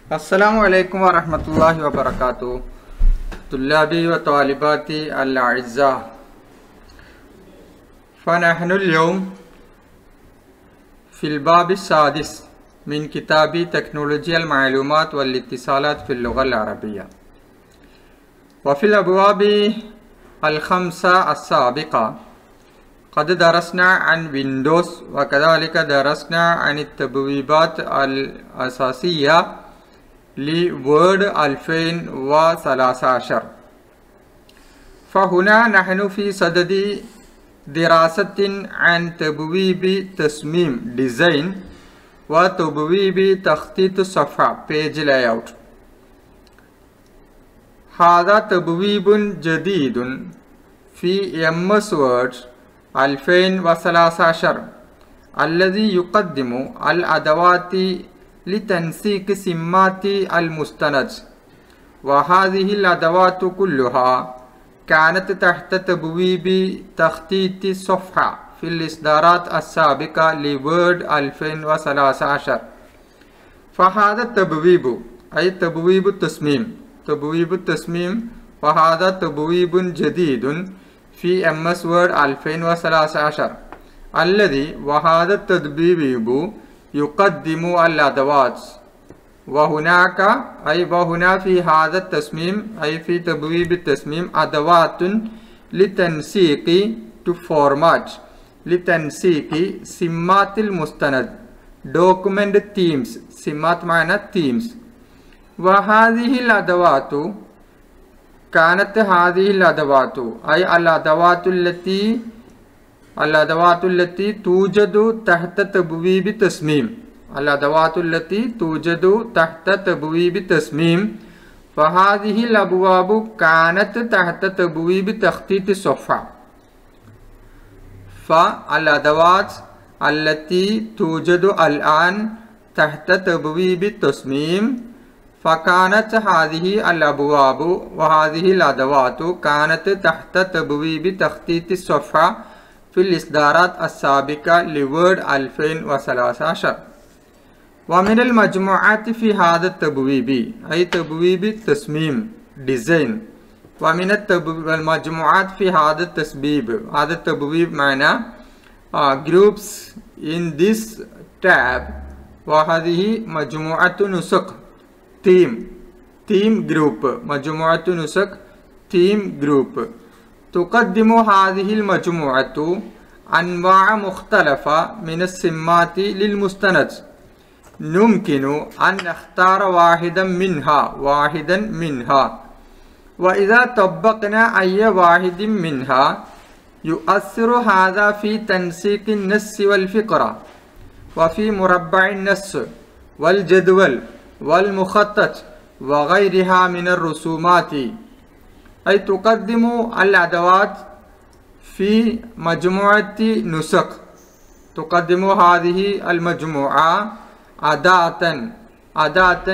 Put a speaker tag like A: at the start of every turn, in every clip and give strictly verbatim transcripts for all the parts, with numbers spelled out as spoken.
A: السلام عليكم ورحمة الله وبركاته. طلابي وطالباتي الأعزاء، فنحن اليوم في الباب السادس من كتاب تكنولوجيا المعلومات والاتصالات في اللغة العربية، وفي الأبواب الخمسة السابقة قد درسنا عن ويندوز، وكذلك درسنا عن التبويبات الأساسية لوورد ألفين وثلاثة عشر. فهنا نحن في صدد دراسة عن تبويب تصميم ديزاين وتبويب تخطيط الصفحة page layout. هذا تبويب جديد في إم إس وورد ألفين وثلاثة عشر الذي يقدم الأدوات لتنسيق سمات المستند، وهذه الأدوات كلها كانت تحت تبويب تخطيط الصفحة في الإصدارات السابقة لوورد ألفين وثلاثة عشر. فهذا التبويب أي تبويب التصميم تبويب التصميم وهذا تبويب جديد في إم إس وورد ألفين وثلاثة عشر الذي وهذا التبويب يقدم الأدوات، وهناك أي وهنا في هذا التصميم أي في تبويب التصميم أدوات لتنسيق to format لتنسيق سمات المستند document themes. سمات معنى themes. وهذه الأدوات كانت هذه الأدوات أي الأدوات التي الأدوات التي توجد تحت تبويب تصميم الأدوات التي توجد تحت تبويب تصميم فهذه الأبواب كانت تحت تبويب تخطيط الصفحة. فالأدوات التي توجد الآن تحت تبويب التصميم فكانت هذه الأبواب وهذه الأدوات كانت تحت تبويب تخطيط الصفحة في الإصدارات السابقة لوورد ألفين وثلاثة عشر. ومن المجموعات في هذا التبويب أي تبويب التصميم ديزاين، ومن المجموعات في هذا التسبيب هذا التبويب معنى uh, groups in this tab، وهذه مجموعة نسخ theme theme group مجموعة نسخ theme group. تقدم هذه المجموعة أنواع مختلفة من السمات للمستند. يمكن أن نختار واحدا منها واحدا منها وإذا طبقنا أي واحد منها يؤثر هذا في تنسيق النص والفقرة وفي مربع النص والجدول والمخطط وغيرها من الرسومات. أي تقدم الأدوات في مجموعة نسخ. تقدم هذه المجموعة أداة أداة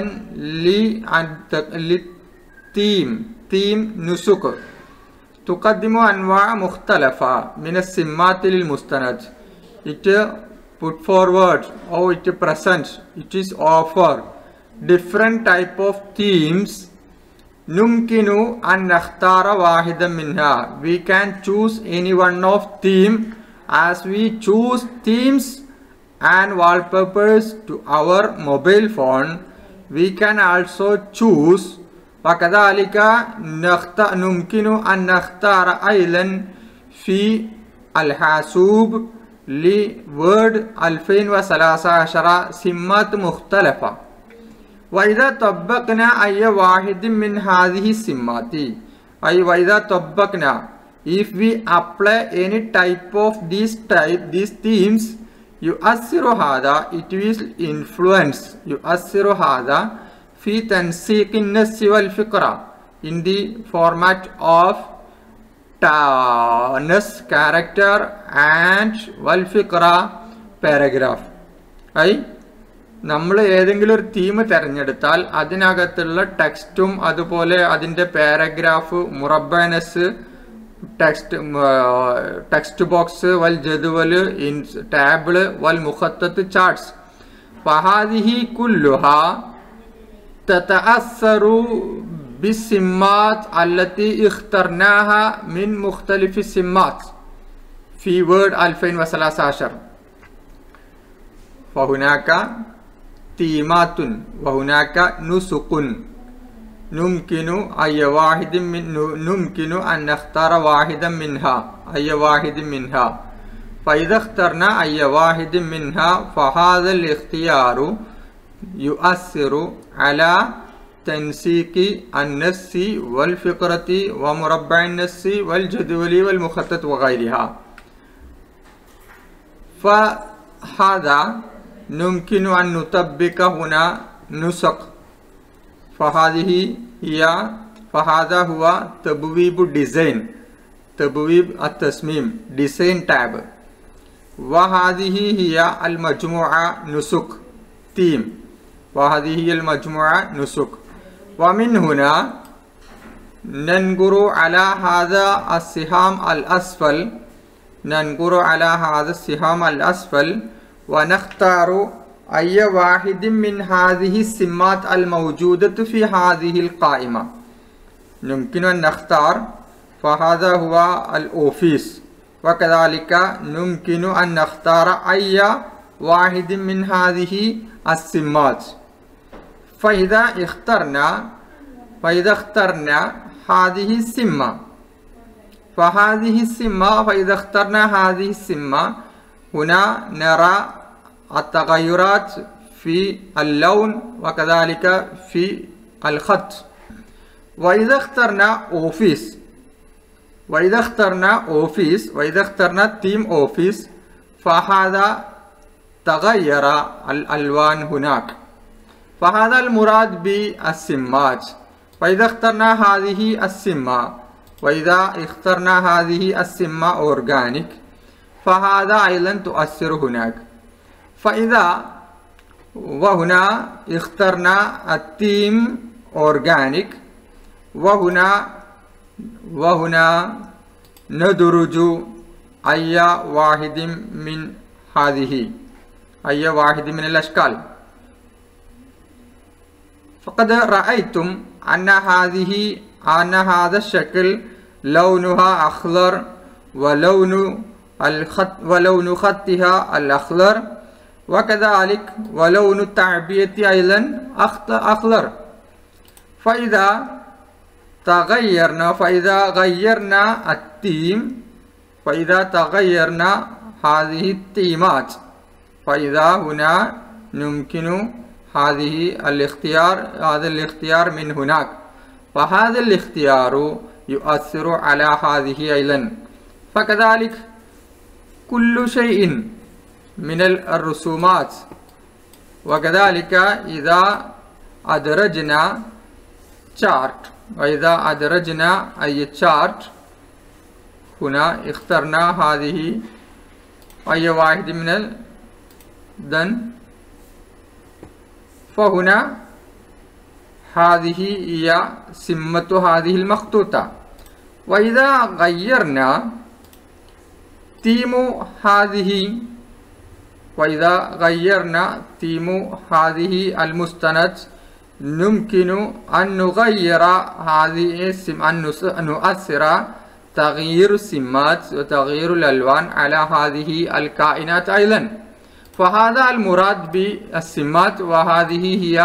A: للتيم تيم نسخ تقدم أنواع مختلفة من السمات للمستند. It put forward or it presents it is offer different type of themes. يمكن أن نختار واحدا منها. We can choose any one of theme as we choose themes and wallpapers to our mobile phone. We can also choose وكذلك نختار يمكن أن نختار أيضا في الحاسوب لوورد ألفين وثلاثة عشر سمات مختلفة. وإذا طبقنا أي واحد من هذه السمات أي وإذا طبقنا if we apply any type of these type these themes يؤثر هذا it will influence يؤثر هذا في تنسيق النص والفقرة in the format of نص character and والفقرة paragraph. أي നമ്മൾ ഏതെങ്കിലും ഒരു theme തിരഞ്ഞെടുത്താൽ അതിനകത്തുള്ള ടെക്സ്റ്റും അതുപോലെ അതിൻ്റെ paragraph മുറബനസ് text text box വൽ ജദ്വൽ ഇൻ ടേബിൾ വൽ മുഖത്തത്ത് charts فهذه كلها تتأثر بالسمات التي اخترناها من مختلف السمات في وورد ألفين وثلاثة عشر. فهناك تيمات وهناك نسق نمكن أي واحد من نمكن أن نختار واحدا منها أي واحد منها. فإذا اخترنا أي واحد منها فهذا الاختيار يؤثر على تنسيق النص والفقرة ومربع النص والجدول والمخطط وغيرها. فهذا يمكن أن نطبق هنا نسق. فهذه هي فهذا هو تبويب الديزاين، تبويب التصميم ديزاين تاب. وهذه هي المجموعة نسق تيم، وهذه هي المجموعة نسق. ومن هنا ننظر على هذا السهام الأسفل، ننظر على هذا السهام الأسفل ونختار أي واحد من هذه السمات الموجودة في هذه القائمة. يمكن أن نختار، فهذا هو الأوفيس، وكذلك يمكن أن نختار أي واحد من هذه السمات. فإذا اخترنا فإذا اخترنا هذه السمة فهذه السمة فإذا اخترنا هذه السمة هنا نرى التغيرات في اللون وكذلك في الخط. وإذا اخترنا أوفيس وإذا اخترنا أوفيس وإذا اخترنا تيم أوفيس فهذا تغير الألوان هناك. فهذا المراد بالسمات. فإذا اخترنا هذه السمة وإذا اخترنا هذه السمة أورغانيك فهذا أيضا تؤثر هناك. فإذا وهنا اخترنا التيم أورغانيك وهنا وهنا ندرج أي واحد من هذه أي واحد من الأشكال. فقد رأيتم أن هذه أن هذا الشكل لونها أخضر ولون الخط ولون خطها الأخضر، وكذلك ولون التعبئة أيضا أخضر. فإذا تغيرنا فإذا غيرنا التيم فإذا تغيرنا هذه التيمات فإذا هنا يمكن هذه الاختيار هذا الاختيار من هناك. فهذا الاختيار يؤثر على هذه أيضا. فكذلك كل شيء من الرسومات. وكذلك إذا أدرجنا chart وإذا أدرجنا أي chart هنا اخترنا هذه أي واحد من الدن فهنا هذه هي سمة هذه المخطوطة. وإذا غيرنا تيم هذه وإذا غيرنا تيم هذه المستند يمكن أن نغير هذه السم أن نؤثر تغيير السمات وتغيير الألوان على هذه الكائنات أيضا. فهذا المراد بالسمات. وهذه هي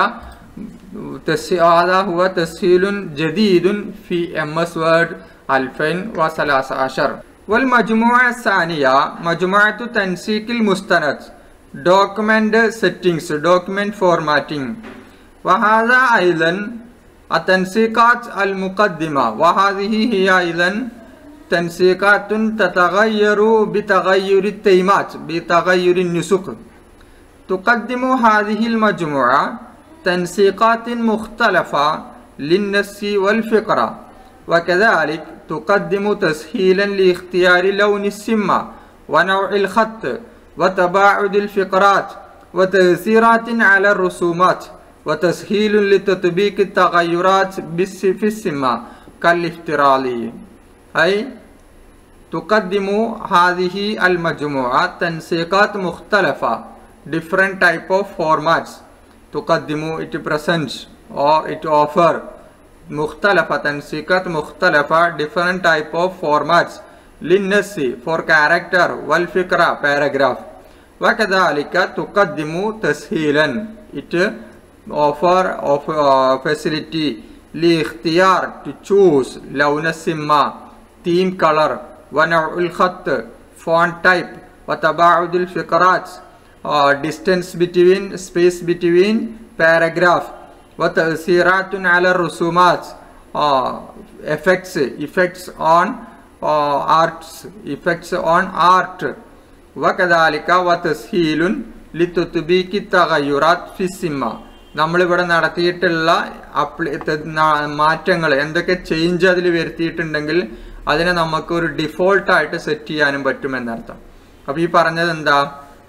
A: هذا هو تسهيل جديد في إم إس وورد ألفين وثلاثة عشر. والمجموعة الثانية مجموعة تنسيق المستند document settings document formatting. وهذا أيضا التنسيقات المقدمة، وهذه هي أيضا تنسيقات تتغير بتغير التيمات بتغير النسق. تقدم هذه المجموعة تنسيقات مختلفة للنص والفقرة، وكذلك تقدم تسهيلا لاختيار لون السمة ونوع الخط وتباعد الفقرات وتأثيرات على الرسومات، وتسهيل لتطبيق التغيرات في السمة كالافتراضي. أي تقدم هذه المجموعة تنسيقات مختلفة different type of formats تقدم it presents or it offer مختلفة صيغة مختلفة different type of formats للنص for character والفكرة paragraph. وكذلك تقدم تسهيلا it offer of uh, facility لاختيار to choose لون السمة theme color ونوع الخط font type وتباعد الفقرات uh, distance between space between paragraph وتأثيرات على الرسومات uh, effects effects on uh, arts effects on art وكذلك وتسهيل لتطبيق التغيرات في السمة. നമ്മളിവിടെ നടത്തിയിട്ടുള്ള അപ്ലി മാറ്റങ്ങൾ എന്തൊക്കെ change അതിൽ വരുത്തിയിട്ടുണ്ടെങ്കിൽ അതിനെ നമുക്ക് ഒരു ഡിഫോൾട്ടായിട്ട് set ചെയ്യാനും പറ്റുമെന്നർത്ഥം. അപ്പോൾ ഈ പറഞ്ഞത് എന്താ,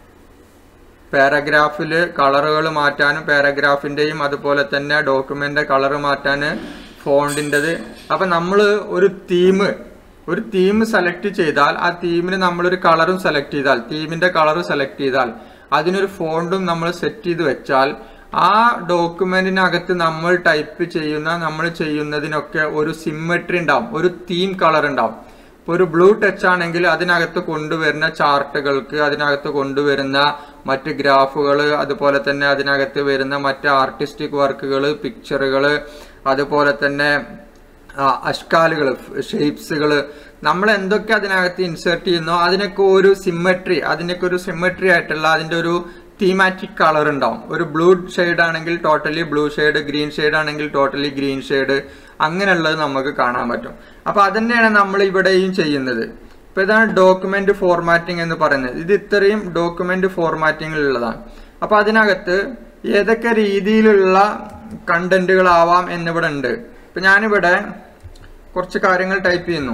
A: പാരഗ്രാഫിൽ കളറുകൾ മാറ്റാനും പാരഗ്രാഫിൻ്റെയും അതുപോലെ തന്നെ ഡോക്യുമെൻ്റ് കളർ മാറ്റാൻ ഫോണ്ടിൻ്റെത്. അപ്പം നമ്മൾ ഒരു തീം ഒരു തീം സെലക്ട് ചെയ്താൽ ആ തീമിന് നമ്മളൊരു കളറും സെലക്ട് ചെയ്താൽ തീമിൻ്റെ കളറും സെലക്ട് ചെയ്താൽ അതിനൊരു ഫോണ്ടും നമ്മൾ സെറ്റ് ചെയ്ത് വെച്ചാൽ ആ ഡോക്യുമെന്റിനകത്ത് നമ്മൾ ടൈപ്പ് ചെയ്യുന്ന നമ്മൾ ചെയ്യുന്നതിനൊക്കെ ഒരു സിമ്മെട്രി ഉണ്ടാവും, ഒരു തീം കളർ ഉണ്ടാവും. ഇപ്പോൾ ഒരു ബ്ലൂ ടച്ച് ആണെങ്കിൽ അതിനകത്ത് കൊണ്ടുവരുന്ന ചാർട്ടുകൾക്ക്, അതിനകത്ത് കൊണ്ടുവരുന്ന മറ്റ് ഗ്രാഫുകൾ, അതുപോലെ തന്നെ അതിനകത്ത് വരുന്ന മറ്റ് ആർട്ടിസ്റ്റിക് വർക്കുകൾ, പിക്ചറുകൾ, അതുപോലെ തന്നെ അഷ്കാലുകൾ, ഷേപ്സുകൾ, നമ്മൾ എന്തൊക്കെ അതിനകത്ത് ഇൻസേർട്ട് ചെയ്യുന്നോ അതിനൊക്കെ ഒരു സിമ്മെട്രി അതിനൊക്കെ ഒരു സിമ്മെട്രി ആയിട്ടുള്ള അതിൻ്റെ ഒരു തീമാറ്റിക് കളർ ഉണ്ടാവും. ഒരു ബ്ലൂ ഷെയ്ഡ് ആണെങ്കിൽ totally blue shade, green shade ആണെങ്കിൽ ടോട്ടലി ഗ്രീൻ ഷെയ്ഡ്, അങ്ങനെയുള്ളത് നമുക്ക് കാണാൻ പറ്റും. അപ്പോൾ അതന്നെയാണ് നമ്മൾ ഇവിടെയും ചെയ്യുന്നത്. ഇപ്പോൾ ഇതാണ് ഡോക്യുമെന്റ് ഫോർമാറ്റിംഗ് എന്ന് പറയുന്നത്. ഇത് ഇത്രയും ഡോക്യുമെന്റ് ഫോർമാറ്റിങ്ങിലുള്ളതാണ്. അപ്പോൾ അതിനകത്ത് ഏതൊക്കെ രീതിയിലുള്ള കണ്ടന്റുകളാവാം എന്നിവിടെ ഉണ്ട്. ഇപ്പം ഞാനിവിടെ കുറച്ച് കാര്യങ്ങൾ ടൈപ്പ് ചെയ്യുന്നു.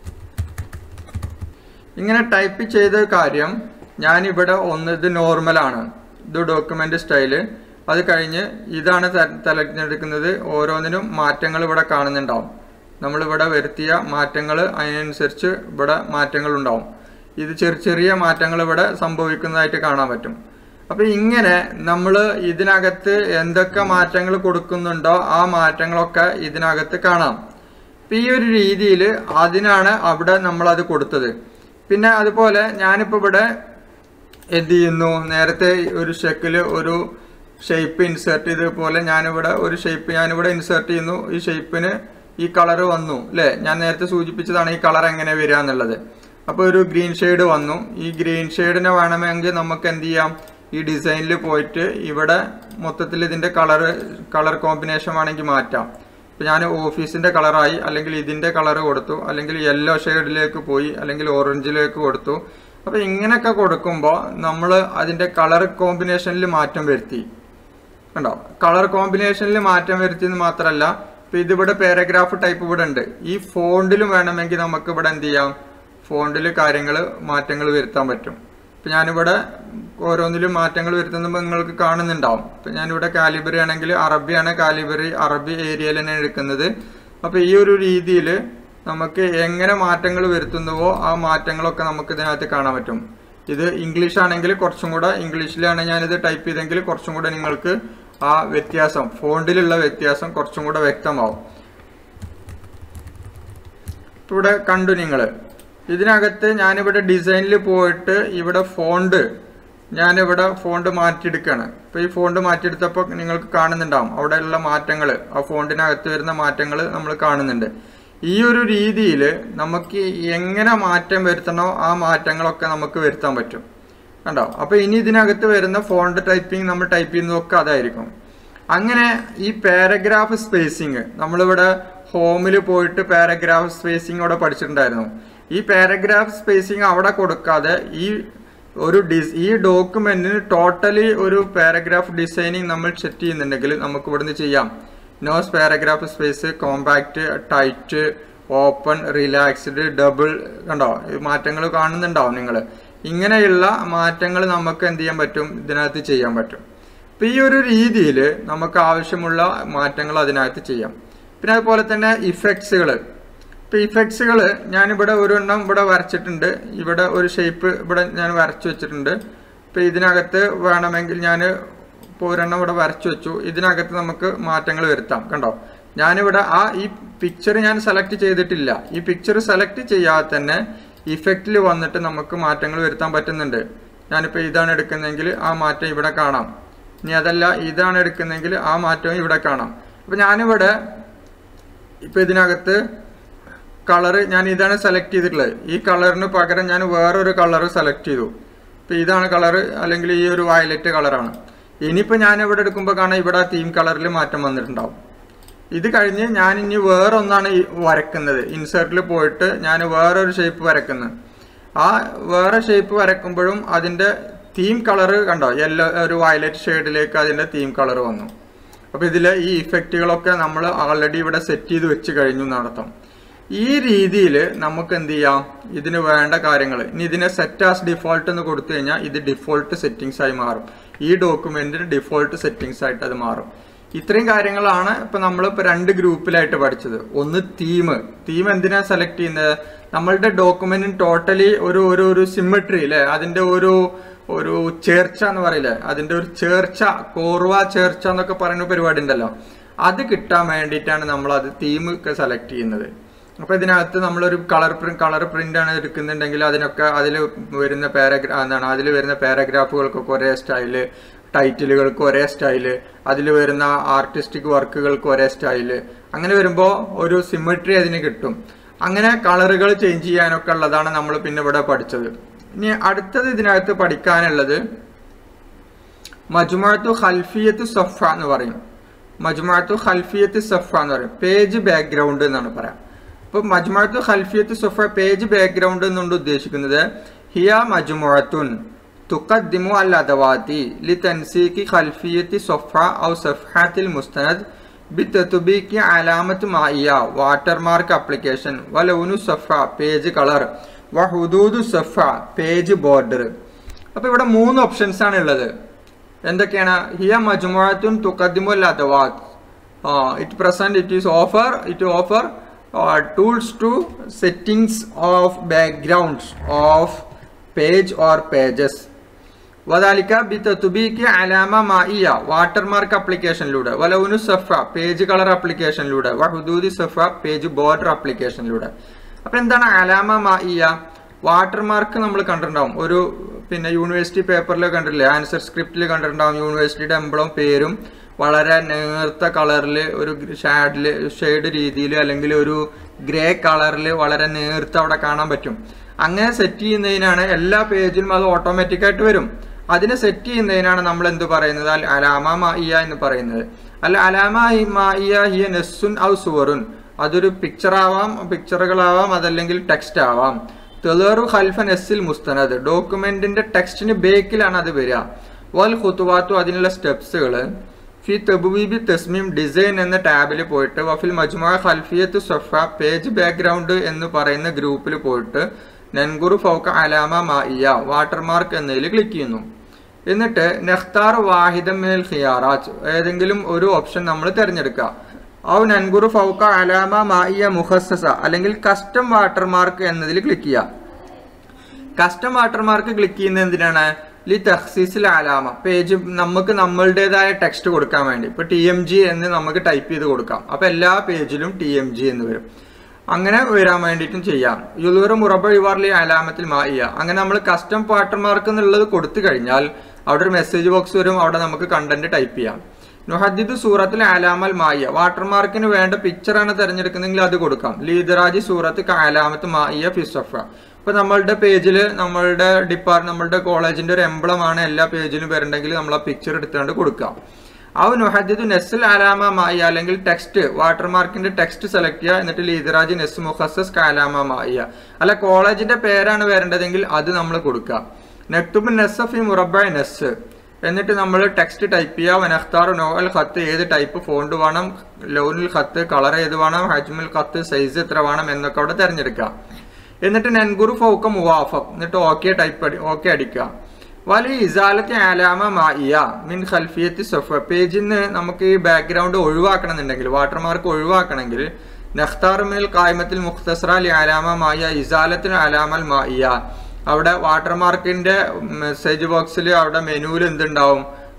A: ഇങ്ങനെ ടൈപ്പ് ചെയ്ത കാര്യം ഞാനിവിടെ ഒന്ന്, ഇത് നോർമലാണ്, ഇത് ഡോക്യുമെന്റ് സ്റ്റൈല്. അത് കഴിഞ്ഞ് ഇതാണ് തിരഞ്ഞെടുക്കുന്നത്. ഓരോന്നിനും മാറ്റങ്ങൾ ഇവിടെ കാണുന്നുണ്ടാവും. നമ്മളിവിടെ വരുത്തിയ മാറ്റങ്ങൾ അതിനനുസരിച്ച് ഇവിടെ മാറ്റങ്ങൾ ഉണ്ടാവും. ഇത് ചെറിയ ചെറിയ മാറ്റങ്ങൾ ഇവിടെ സംഭവിക്കുന്നതായിട്ട് കാണാൻ പറ്റും. അപ്പം ഇങ്ങനെ നമ്മൾ ഇതിനകത്ത് എന്തൊക്കെ മാറ്റങ്ങൾ കൊടുക്കുന്നുണ്ടോ ആ മാറ്റങ്ങളൊക്കെ ഇതിനകത്ത് കാണാം. അപ്പം ഈ ഒരു രീതിയിൽ അതിനാണ് അവിടെ നമ്മളത് കൊടുത്തത്. പിന്നെ അതുപോലെ ഞാനിപ്പോൾ ഇവിടെ എന്ത് ചെയ്യുന്നു, നേരത്തെ ഒരു ഷെക്കിൽ ഒരു ഷേപ്പ് ഇൻസേർട്ട് ചെയ്തതുപോലെ ഞാനിവിടെ ഒരു ഷേപ്പ് ഞാനിവിടെ ഇൻസേർട്ട് ചെയ്യുന്നു. ഈ ഷേപ്പിന് ഈ കളറ് വന്നു അല്ലേ, ഞാൻ നേരത്തെ സൂചിപ്പിച്ചതാണ് ഈ കളർ എങ്ങനെ വരിക എന്നുള്ളത്. അപ്പോൾ ഒരു ഗ്രീൻ ഷെയ്ഡ് വന്നു. ഈ ഗ്രീൻ ഷെയ്ഡിനെ വേണമെങ്കിൽ നമുക്ക് എന്ത് ചെയ്യാം, ഈ ഡിസൈനിൽ പോയിട്ട് ഇവിടെ മൊത്തത്തിൽ ഇതിൻ്റെ കളറ് കളർ കോമ്പിനേഷൻ വേണമെങ്കിൽ മാറ്റാം. ഇപ്പം ഞാൻ ഓഫീസിൻ്റെ കളറായി, അല്ലെങ്കിൽ ഇതിൻ്റെ കളറ് കൊടുത്തു, അല്ലെങ്കിൽ യെല്ലോ ഷെയ്ഡിലേക്ക് പോയി, അല്ലെങ്കിൽ ഓറഞ്ചിലേക്ക് കൊടുത്തു. അപ്പോൾ ഇങ്ങനെയൊക്കെ കൊടുക്കുമ്പോൾ നമ്മൾ അതിൻ്റെ കളർ കോമ്പിനേഷനിൽ മാറ്റം വരുത്തി. കണ്ടോ, കളർ കോമ്പിനേഷനിൽ മാറ്റം വരുത്തിയെന്ന് മാത്രമല്ല, ഇപ്പം ഇതിവിടെ പാരഗ്രാഫ് ടൈപ്പ് ഇവിടെ ഉണ്ട്. ഈ ഫോണ്ടിലും വേണമെങ്കിൽ നമുക്ക് ഇവിടെ എന്ത് ചെയ്യാം, ഫോണ്ടിൽ കാര്യങ്ങൾ മാറ്റങ്ങൾ വരുത്താൻ പറ്റും. ഇപ്പം ഞാനിവിടെ ഓരോന്നിലും മാറ്റങ്ങൾ വരുത്തുമ്പോൾ നിങ്ങൾക്ക് കാണുന്നുണ്ടാവും. ഇപ്പം ഞാനിവിടെ കാലിബറി ആണെങ്കിൽ അറബിയാണ്, കാലിബറി അറബി ഏരിയയിൽ തന്നെ എടുക്കുന്നത്. അപ്പോൾ ഈ ഒരു രീതിയിൽ നമുക്ക് എങ്ങനെ മാറ്റങ്ങൾ വരുത്തുന്നുവോ ആ മാറ്റങ്ങളൊക്കെ നമുക്ക് ഇതിനകത്ത് കാണാൻ പറ്റും. ഇത് ഇംഗ്ലീഷ് ആണെങ്കിൽ കുറച്ചും കൂടെ, ഇംഗ്ലീഷിലാണ് ഞാനിത് ടൈപ്പ് ചെയ്തെങ്കിൽ കുറച്ചും കൂടെ നിങ്ങൾക്ക് ആ വ്യത്യാസം, ഫോണ്ടിലുള്ള വ്യത്യാസം കുറച്ചും കൂടെ വ്യക്തമാവും. ഇവിടെ കണ്ടു നിങ്ങൾ. ഇതിനകത്ത് ഞാനിവിടെ ഡിസൈനിൽ പോയിട്ട് ഇവിടെ ഫോണ്ട് ഞാനിവിടെ ഫോണ്ട് മാറ്റിയെടുക്കുകയാണ്. ഇപ്പോൾ ഈ ഫോണ്ട് മാറ്റിയെടുത്തപ്പോൾ നിങ്ങൾക്ക് കാണുന്നുണ്ടാവും അവിടെയുള്ള മാറ്റങ്ങൾ, ആ ഫോണ്ടിനകത്ത് വരുന്ന മാറ്റങ്ങൾ നമ്മൾ കാണുന്നുണ്ട്. ഈ ഒരു രീതിയിൽ നമുക്ക് എങ്ങനെ മാറ്റം വരുത്തണോ ആ മാറ്റങ്ങളൊക്കെ നമുക്ക് വരുത്താൻ പറ്റും. കണ്ടോ, അപ്പോൾ ഇനി ഇതിനകത്ത് വരുന്ന ഫോണ്ട് ടൈപ്പിംഗ് നമ്മൾ ടൈപ്പ് ചെയ്യുന്നതൊക്കെ അതായിരിക്കും. അങ്ങനെ ഈ പാരഗ്രാഫ് സ്പേസിങ് നമ്മളിവിടെ ഹോമിൽ പോയിട്ട് പാരഗ്രാഫ് സ്പേസിങ് അവിടെ പഠിച്ചിട്ടുണ്ടായിരുന്നു. ഈ പാരഗ്രാഫ് സ്പേസിങ് അവിടെ കൊടുക്കാതെ ഈ ഒരു ഡിസ് ഈ ഡോക്യുമെന്റിന് ടോട്ടലി ഒരു പാരഗ്രാഫ് ഡിസൈനിങ് നമ്മൾ സെറ്റ് ചെയ്യുന്നുണ്ടെങ്കിൽ നമുക്ക് ഇവിടുന്ന് ചെയ്യാം. No paragraph space, compact, tight, open, relaxed, double. കണ്ടോ, മാറ്റങ്ങൾ കാണുന്നുണ്ടാവും നിങ്ങൾ. ഇങ്ങനെയുള്ള മാറ്റങ്ങൾ നമുക്ക് എന്ത് ചെയ്യാൻ പറ്റും, ഇതിനകത്ത് ചെയ്യാൻ പറ്റും. അപ്പം ഈ ഒരു രീതിയിൽ നമുക്ക് ആവശ്യമുള്ള മാറ്റങ്ങൾ അതിനകത്ത് ചെയ്യാം. പിന്നെ അതുപോലെ തന്നെ ഇഫക്ട്സുകൾ. ഇപ്പം ഇഫക്ട്സുകൾ ഞാനിവിടെ ഒരെണ്ണം ഇവിടെ വരച്ചിട്ടുണ്ട്. ഇവിടെ ഒരു ഷേപ്പ് ഇവിടെ ഞാൻ വരച്ചു വെച്ചിട്ടുണ്ട്. ഇപ്പം ഇതിനകത്ത് വേണമെങ്കിൽ ഞാൻ ഇപ്പോൾ ഒരെണ്ണം ഇവിടെ വരച്ചു വെച്ചു. ഇതിനകത്ത് നമുക്ക് മാറ്റങ്ങൾ വരുത്താം. കണ്ടോ, ഞാനിവിടെ ആ ഈ പിക്ചർ ഞാൻ സെലക്ട് ചെയ്തിട്ടില്ല. ഈ പിക്ചർ സെലക്ട് ചെയ്യാതെ തന്നെ ഇഫക്റ്റിൽ വന്നിട്ട് നമുക്ക് മാറ്റങ്ങൾ വരുത്താൻ പറ്റുന്നുണ്ട്. ഞാനിപ്പോൾ ഇതാണ് എടുക്കുന്നതെങ്കിൽ ആ മാറ്റം ഇവിടെ കാണാം. ഇനി അതല്ല ഇതാണ് എടുക്കുന്നതെങ്കിൽ ആ മാറ്റവും ഇവിടെ കാണാം. അപ്പോൾ ഞാനിവിടെ ഇപ്പോൾ ഇതിനകത്ത് കളറ് ഞാൻ ഇതാണ് സെലക്ട് ചെയ്തിട്ടുള്ളത്. ഈ കളറിന് പകരം ഞാൻ വേറൊരു കളർ സെലക്ട് ചെയ്തു. ഇപ്പോൾ ഇതാണ് കളറ്, അല്ലെങ്കിൽ ഈ ഒരു വയലറ്റ് കളറാണ്. ഇനിയിപ്പോൾ ഞാൻ ഇവിടെ എടുക്കുമ്പോൾ കാണാം ഇവിടെ തീം കളറിൽ മാറ്റം വന്നിട്ടുണ്ടാവും. ഇത് കഴിഞ്ഞ് ഞാൻ ഇനി വേറൊന്നാണ് വരക്കുന്നത്. ഇൻസേർട്ടിൽ പോയിട്ട് ഞാൻ വേറൊരു ഷേപ്പ് വരക്കുന്നത്. ആ വേറെ ഷേപ്പ് വരക്കുമ്പോഴും അതിൻ്റെ തീം കളറ് കണ്ടോ, യെല്ലോ ഒരു വയലറ്റ് ഷെയ്ഡിലേക്ക് അതിൻ്റെ തീം കളർ വന്നു. അപ്പോൾ ഇതിൽ ഈ ഇഫക്റ്റുകളൊക്കെ നമ്മൾ ഓൾറെഡി ഇവിടെ സെറ്റ് ചെയ്ത് വെച്ച് കഴിഞ്ഞു എന്നർത്ഥം. ഈ രീതിയിൽ നമുക്ക് എന്ത് ചെയ്യാം, ഇതിന് വേണ്ട കാര്യങ്ങൾ ഇനി ഇതിനെ സെറ്റ് ആസ് ഡിഫോൾട്ട് എന്ന് കൊടുത്തു കഴിഞ്ഞാൽ ഇത് ഡിഫോൾട്ട് സെറ്റിങ്സ് ആയി മാറും. ഈ ഡോക്യുമെന്റിന് ഡിഫോൾട്ട് സെറ്റിങ്സ് ആയിട്ട് അത് മാറും. ഇത്രയും കാര്യങ്ങളാണ് ഇപ്പൊ നമ്മളിപ്പോൾ രണ്ട് ഗ്രൂപ്പിലായിട്ട് പഠിച്ചത്. ഒന്ന് തീം. തീം എന്തിനാ സെലക്ട് ചെയ്യുന്നത്? നമ്മളുടെ ഡോക്യുമെന്റിന് ടോട്ടലി ഒരു ഒരു ഒരു സിമ്മട്രി അല്ലെ, അതിന്റെ ഒരു ഒരു ചേർച്ച എന്ന് പറയില്ലേ, അതിന്റെ ഒരു ചേർച്ച, കോർവ ചേർച്ച എന്നൊക്കെ പറയുന്ന പരിപാടി ഉണ്ടല്ലോ, അത് കിട്ടാൻ വേണ്ടിയിട്ടാണ് നമ്മൾ അത് തീം ഒക്കെ സെലക്ട് ചെയ്യുന്നത്. അപ്പൊ ഇതിനകത്ത് നമ്മളൊരു കളർ പ്രിന്റ് കളർ പ്രിന്റ് ആണ് എടുക്കുന്നുണ്ടെങ്കിൽ അതിനൊക്കെ അതിൽ വരുന്ന പാരഗ്രാ എന്താണ് അതിൽ വരുന്ന പാരഗ്രാഫുകൾക്കൊക്കെ ഒരേ സ്റ്റൈല്, ടൈറ്റിലുകൾക്ക് ഒരേ സ്റ്റൈല്, അതിൽ വരുന്ന ആർട്ടിസ്റ്റിക് വർക്കുകൾക്ക് ഒരേ സ്റ്റൈല്, അങ്ങനെ വരുമ്പോൾ ഒരു സിമ്മട്രി അതിന് കിട്ടും. അങ്ങനെ കളറുകൾ ചേഞ്ച് ചെയ്യാനൊക്കെ ഉള്ളതാണ് നമ്മൾ പിന്നെ ഇവിടെ പഠിച്ചത്. ഇനി അടുത്തത് ഇതിനകത്ത് പഠിക്കാനുള്ളത് മജ്മുഅത്തു ഖൽഫിയത്തു സഫ എന്ന് പറയും. മജ്മുഅത്തു ഖൽഫിയത്തു സഫ എന്ന് പറയും, പേജ് ബാക്ക്ഗ്രൗണ്ട് എന്നാണ് പറയാം. അപ്പൊ മജ്മുഅത്തു ഖൽഫിയത്തു സഫ പേജ് ബാക്ക്ഗ്രൗണ്ട് എന്നുകൊണ്ട് ഉദ്ദേശിക്കുന്നത് ഹിയ മജ്മുഅത്തുൻ തുഖദ്ദിമു അൽ അദവാതി ലിതൻസീഖി ഖൽഫിയത്തി സഫ ഔ സഫഹാത്തിൽ മുസ്തനദ് ബിതത്ബീഖി അലാമത്ത് മാഇയ വാട്ടർമാർക്ക് ആപ്ലിക്കേഷൻ വലൗനു സഫ പേജ് കളർ വഹുദൂദു സഫ പേജ് ബോർഡർ. അപ്പൊ ഇവിടെ മൂന്ന് ഓപ്ഷൻസ് ആണ് ഉള്ളത്. എന്തൊക്കെയാണ്? ഹിയ മജ്മുഅത്തുൻ തുഖദ്ദിമു അൽ അദവാത്, it present it is offer it offer tools to settings of backgrounds of page or pages. وذلك بتطبيق علامة مائية watermark application ലൂടെ വലൗനു സഫ പേജ് കളർ application ലൂടെ വഹുദൂദി സഫ പേജ് ബോർഡർ application ലൂടെ. അപ്പൊ എന്താണ് അലാമ മാഇയ? വാട്ടർമാർക്ക് നമ്മൾ കണ്ടിട്ടുണ്ടാവും. ഒരു പിന്നെ യൂണിവേഴ്സിറ്റി പേപ്പറിൽ കണ്ടിട്ടില്ലേ, ആൻസർ സ്ക്രിപ്റ്റിൽ കണ്ടിട്ടുണ്ടാവും. യൂണിവേഴ്സിറ്റിയുടെ എംബ്ലം പേരും വളരെ നേർത്ത കളറിൽ ഒരു ഷാഡില് ഷെയ്ഡ് രീതിയിൽ അല്ലെങ്കിൽ ഒരു ഗ്രേ കളറിൽ വളരെ നേർത്ത് അവിടെ കാണാൻ പറ്റും. അങ്ങനെ സെറ്റ് ചെയ്യുന്നതിനാണ് എല്ലാ പേജിലും അത് ഓട്ടോമാറ്റിക് ആയിട്ട് വരും. അതിനെ സെറ്റ് ചെയ്യുന്നതിനാണ് നമ്മൾ എന്ത് പറയുന്നത്? അൽ അലാമ മാഇയ എന്ന് പറയുന്നത്. അല്ല അലാമ മാഇയ ഹിയ നസ്സുൻ ഔ സുവറുൻ, അതൊരു പിക്ചർ ആവാം, പിക്ചറുകളാവാം, അതല്ലെങ്കിൽ ടെക്സ്റ്റ് ആവാം. തെളറു ഖൽഫ നസ്സിൽ മുസ്തനദ്, ഡോക്യുമെന്റിന്റെ ടെക്സ്റ്റിന് ബേക്കിലാണ് അത് വരിക. വൽ ഖുതുവാത്തു, അതിനുള്ള സ്റ്റെപ്സുകൾ. ഫി തബ്വീബി തസ്മീം ഡിസൈൻ എന്ന ടാബിൽ പോയിട്ട് വഫിൽ മജ്മുഅ ഖൽഫിയത്തു സഫ പേജ് ബാക്ക്ഗ്രൗണ്ട് എന്ന് പറയുന്ന ഗ്രൂപ്പിൽ പോയിട്ട് നൻഗുറു ഫൗക അലാമ മാഇയ വാട്ടർമാർക്ക് എന്നതിൽ ക്ലിക്ക് ചെയ്യുന്നു. എന്നിട്ട് നഖ്താർ വാഹിദം മിനൽ ഖിയാറാത്ത്, ഏതെങ്കിലും ഒരു ഓപ്ഷൻ നമ്മൾ തിരഞ്ഞെടുക്കുക. ഔ നൻഗുറു ഫൗക അലാമ മാഇയ മുഖസ്സസ, അല്ലെങ്കിൽ കസ്റ്റം വാട്ടർമാർക്ക് എന്നതിൽ ക്ലിക്ക് ചെയ്യുക. കസ്റ്റം വാട്ടർമാർക്ക് ക്ലിക്ക് ചെയ്യുന്നത് എന്തിനാണ്? ലി തഖ്സീസിൽ അലാമ, പേജ് നമുക്ക് നമ്മളുടേതായ ടെക്സ്റ്റ് കൊടുക്കാൻ വേണ്ടി. ഇപ്പൊ ടി എം ജി എന്ന് നമുക്ക് ടൈപ്പ് ചെയ്ത് കൊടുക്കാം. അപ്പൊ എല്ലാ പേജിലും ടി എം ജി എന്ന് വരും. അങ്ങനെ വരാൻ വേണ്ടിയിട്ടും ചെയ്യാം. യുലൂറ് മുറബ ഇവാർലി അലാമത്തിൽ മാഇയ, അങ്ങനെ നമ്മൾ കസ്റ്റം വാട്ടർമാർക്ക് എന്നുള്ളത് കൊടുത്തു കഴിഞ്ഞാൽ അവിടെ ഒരു മെസ്സേജ് ബോക്സ് വരും, അവിടെ നമുക്ക് കണ്ടന്റ് ടൈപ്പ് ചെയ്യാം. നുഹദ്ദിദ് സൂറത്തിൽ അലാമൽ മാഇയ, വാട്ടർമാർക്കിന് വേണ്ട പിക്ചറാണ് തിരഞ്ഞെടുക്കുന്നെങ്കിൽ അത് കൊടുക്കാം. ലീദറാജി സൂറത്ത് അലാമത്ത് മാഇയ ഫിസഫ, ഇപ്പൊ നമ്മളുടെ പേജിൽ നമ്മളുടെ ഡിപ്പാർട്ട് നമ്മളുടെ കോളേജിന്റെ ഒരു എംബ്ലം ആണ് എല്ലാ പേജിലും വരണ്ടെങ്കിൽ നമ്മൾ ആ പിക്ചർ എടുത്തുകൊണ്ട് കൊടുക്കാം. ആ നുഹദ്ദിദ് നെസ്സിൽ അലാമ മാഇയ, അല്ലെങ്കിൽ ടെക്സ്റ്റ് വാട്ടർമാർക്കിന്റെ ടെക്സ്റ്റ് സെലക്ട് ചെയ്യുക. എന്നിട്ട് ലീദറാജി നെസ് മുഖസ്സസ് അലാമ മാഇയ, അല്ല കോളേജിന്റെ പേരാണ് വരേണ്ടതെങ്കിൽ അത് നമ്മൾ കൊടുക്കുക. നക്തുബ് നെസ്സഫി മുറബ നെസ്, എന്നിട്ട് നമ്മൾ ടെക്സ്റ്റ് ടൈപ്പ് ചെയ്യുക. വനഖ്താർ നോവൽ ഖത്ത്, ഏത് ടൈപ്പ് ഫോണ്ട് വേണം, ലൗനുൽ ഖത്ത് കളർ ഏത് വേണം, ഹജ്മുൽ ഖത്ത് സൈസ് എത്ര വേണം എന്നൊക്കെ അവിടെ തിരഞ്ഞെടുക്കുക. എന്നിട്ട് നൻഗുറു ഫൗക മുവാഫഖ്, എന്നിട്ട് ഓക്കെ ടൈപ്പ് ഓക്കെ അടിക്കുക. വലി ഇസാലത്തെ അലാമ മാഇയ മിൻ ഖൽഫിയത്തി സഫ, പേജിൽ നിന്ന് നമുക്ക് ഈ ബാക്ക്ഗ്രൗണ്ട് ഒഴിവാക്കണം എന്നുണ്ടെങ്കിൽ, വാട്ടർമാർക്ക് ഒഴിവാക്കണമെങ്കിൽ നഖ്താർ മിനൽ ഖായിമത്തിൽ മുഖ്തസറ ലി അലാമ മാഇയ ഇസാലത്തിന് അലാമൽ മാഇയ, അവിടെ വാട്ടർമാർക്കിന്റെ മെസ്സേജ് ബോക്സിൽ അവിടെ മെനുവിൽ എന്തുണ്ടാവും?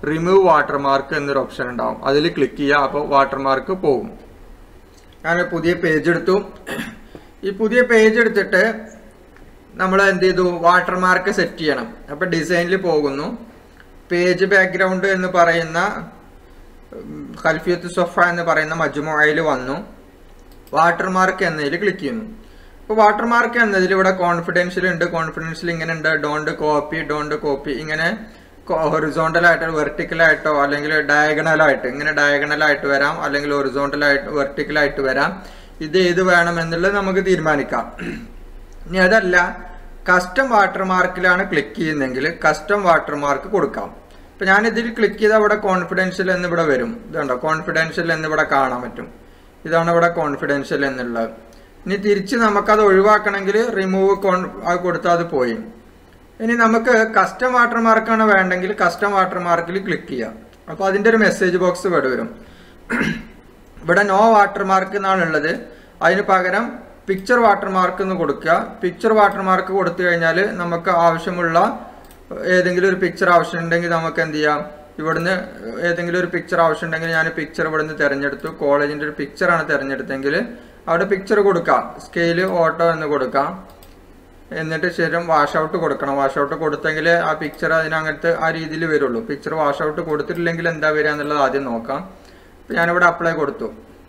A: റിമൂവ് വാട്ടർമാർക്ക് എന്നൊരു ഓപ്ഷൻ ഉണ്ടാവും. അതിൽ ക്ലിക്ക് ചെയ്യുക. അപ്പോൾ വാട്ടർമാർക്ക് പോകും. ഞാൻ പുതിയ പേജ് എടുത്തു. ഈ പുതിയ പേജ് എടുത്തിട്ട് നമ്മൾ എന്ത് ചെയ്തു? വാട്ടർമാർക്ക് സെറ്റ് ചെയ്യണം. അപ്പോൾ ഡിസൈനിൽ പോകുന്നു. പേജ് ബാക്ക്ഗ്രൗണ്ട് എന്ന് പറയുന്ന ഖൽഫിയത്ത് സൊഫ എന്ന് പറയുന്ന മജ്മുഅയിൽ വന്നു. വാട്ടർമാർക്ക് എന്നതിൽ ക്ലിക്ക് ചെയ്യുന്നു. അപ്പോൾ വാട്ടർമാർക്ക് എന്നതിൽ ഇവിടെ കോൺഫിഡൻഷ്യൽ ഉണ്ട്. കോൺഫിഡൻഷ്യൽ ഇങ്ങനെ ഉണ്ട്, ഡോണ്ട് കോപ്പി, ഡോണ്ട് കോപ്പി, ഇങ്ങനെ ഹൊറിസോണ്ടലായിട്ടോ വെർട്ടിക്കലായിട്ടോ അല്ലെങ്കിൽ ഡയഗണലായിട്ട്, ഇങ്ങനെ ഡയഗണലായിട്ട് വരാം, അല്ലെങ്കിൽ ഹൊറിസോണ്ടലായിട്ട് വെർട്ടിക്കലായിട്ട് വരാം. ഇത് ഏത് വേണം എന്നുള്ളത് നമുക്ക് തീരുമാനിക്കാം. ഇനി അതല്ല, കസ്റ്റം വാട്ടർമാർക്കിലാണ് ക്ലിക്ക് ചെയ്യുന്നതെങ്കിൽ കസ്റ്റം വാട്ടർമാർക്ക് കൊടുക്കാം. ഇപ്പം ഞാനിതിൽ ക്ലിക്ക് ചെയ്താൽ ഇവിടെ കോൺഫിഡൻഷ്യൽ എന്നിവിടെ വരും. ഇതുണ്ടോ, കോൺഫിഡൻഷ്യൽ എന്നിവിടെ കാണാൻ പറ്റും. ഇതാണ് ഇവിടെ കോൺഫിഡൻഷ്യൽ എന്നുള്ളത്. ഇനി തിരിച്ച് നമുക്കത് ഒഴിവാക്കണമെങ്കിൽ റിമൂവ് കോൺ അത് കൊടുത്താൽ അത് പോയി. ഇനി നമുക്ക് കസ്റ്റം വാട്ടർമാർക്കാണ് വേണ്ടെങ്കിൽ കസ്റ്റം വാട്ടർമാർക്കിൽ ക്ലിക്ക് ചെയ്യാം. അപ്പോൾ അതിൻ്റെ ഒരു മെസ്സേജ് ബോക്സ് ഇവിടെ വരും. ഇവിടെ നോ വാട്ടർമാർക്ക് എന്നാണ് ഉള്ളത്. അതിന് പകരം പിക്ചർ വാട്ടർമാർക്ക് എന്ന് കൊടുക്കുക. പിക്ചർ വാട്ടർമാർക്ക് കൊടുത്തു കഴിഞ്ഞാൽ നമുക്ക് ആവശ്യമുള്ള ഏതെങ്കിലും ഒരു പിക്ചർ ആവശ്യമുണ്ടെങ്കിൽ നമുക്ക് എന്ത് ചെയ്യാം? ഇവിടുന്ന് ഏതെങ്കിലും ഒരു പിക്ചർ ആവശ്യമുണ്ടെങ്കിൽ ഞാൻ പിക്ചർ ഇവിടുന്ന് തിരഞ്ഞെടുത്തു. കോളേജിൻ്റെ ഒരു പിക്ചറാണ് തിരഞ്ഞെടുത്തെങ്കിൽ അവിടെ പിക്ചർ കൊടുക്കാം. സ്കെയില് ഓട്ടോ എന്ന് കൊടുക്കാം. എന്നിട്ട് ശേഷം വാഷ് ഔട്ട് കൊടുക്കണം. വാഷ് ഔട്ട് കൊടുത്തെങ്കിൽ ആ പിക്ചർ അതിനകത്ത് ആ രീതിയിൽ വരുള്ളൂ. പിക്ചർ വാഷ് ഔട്ട് കൊടുത്തിട്ടില്ലെങ്കിൽ എന്താ വരിക എന്നുള്ളത് ആദ്യം നോക്കാം. അപ്പം ഞാനിവിടെ അപ്ലൈ കൊടുത്തു.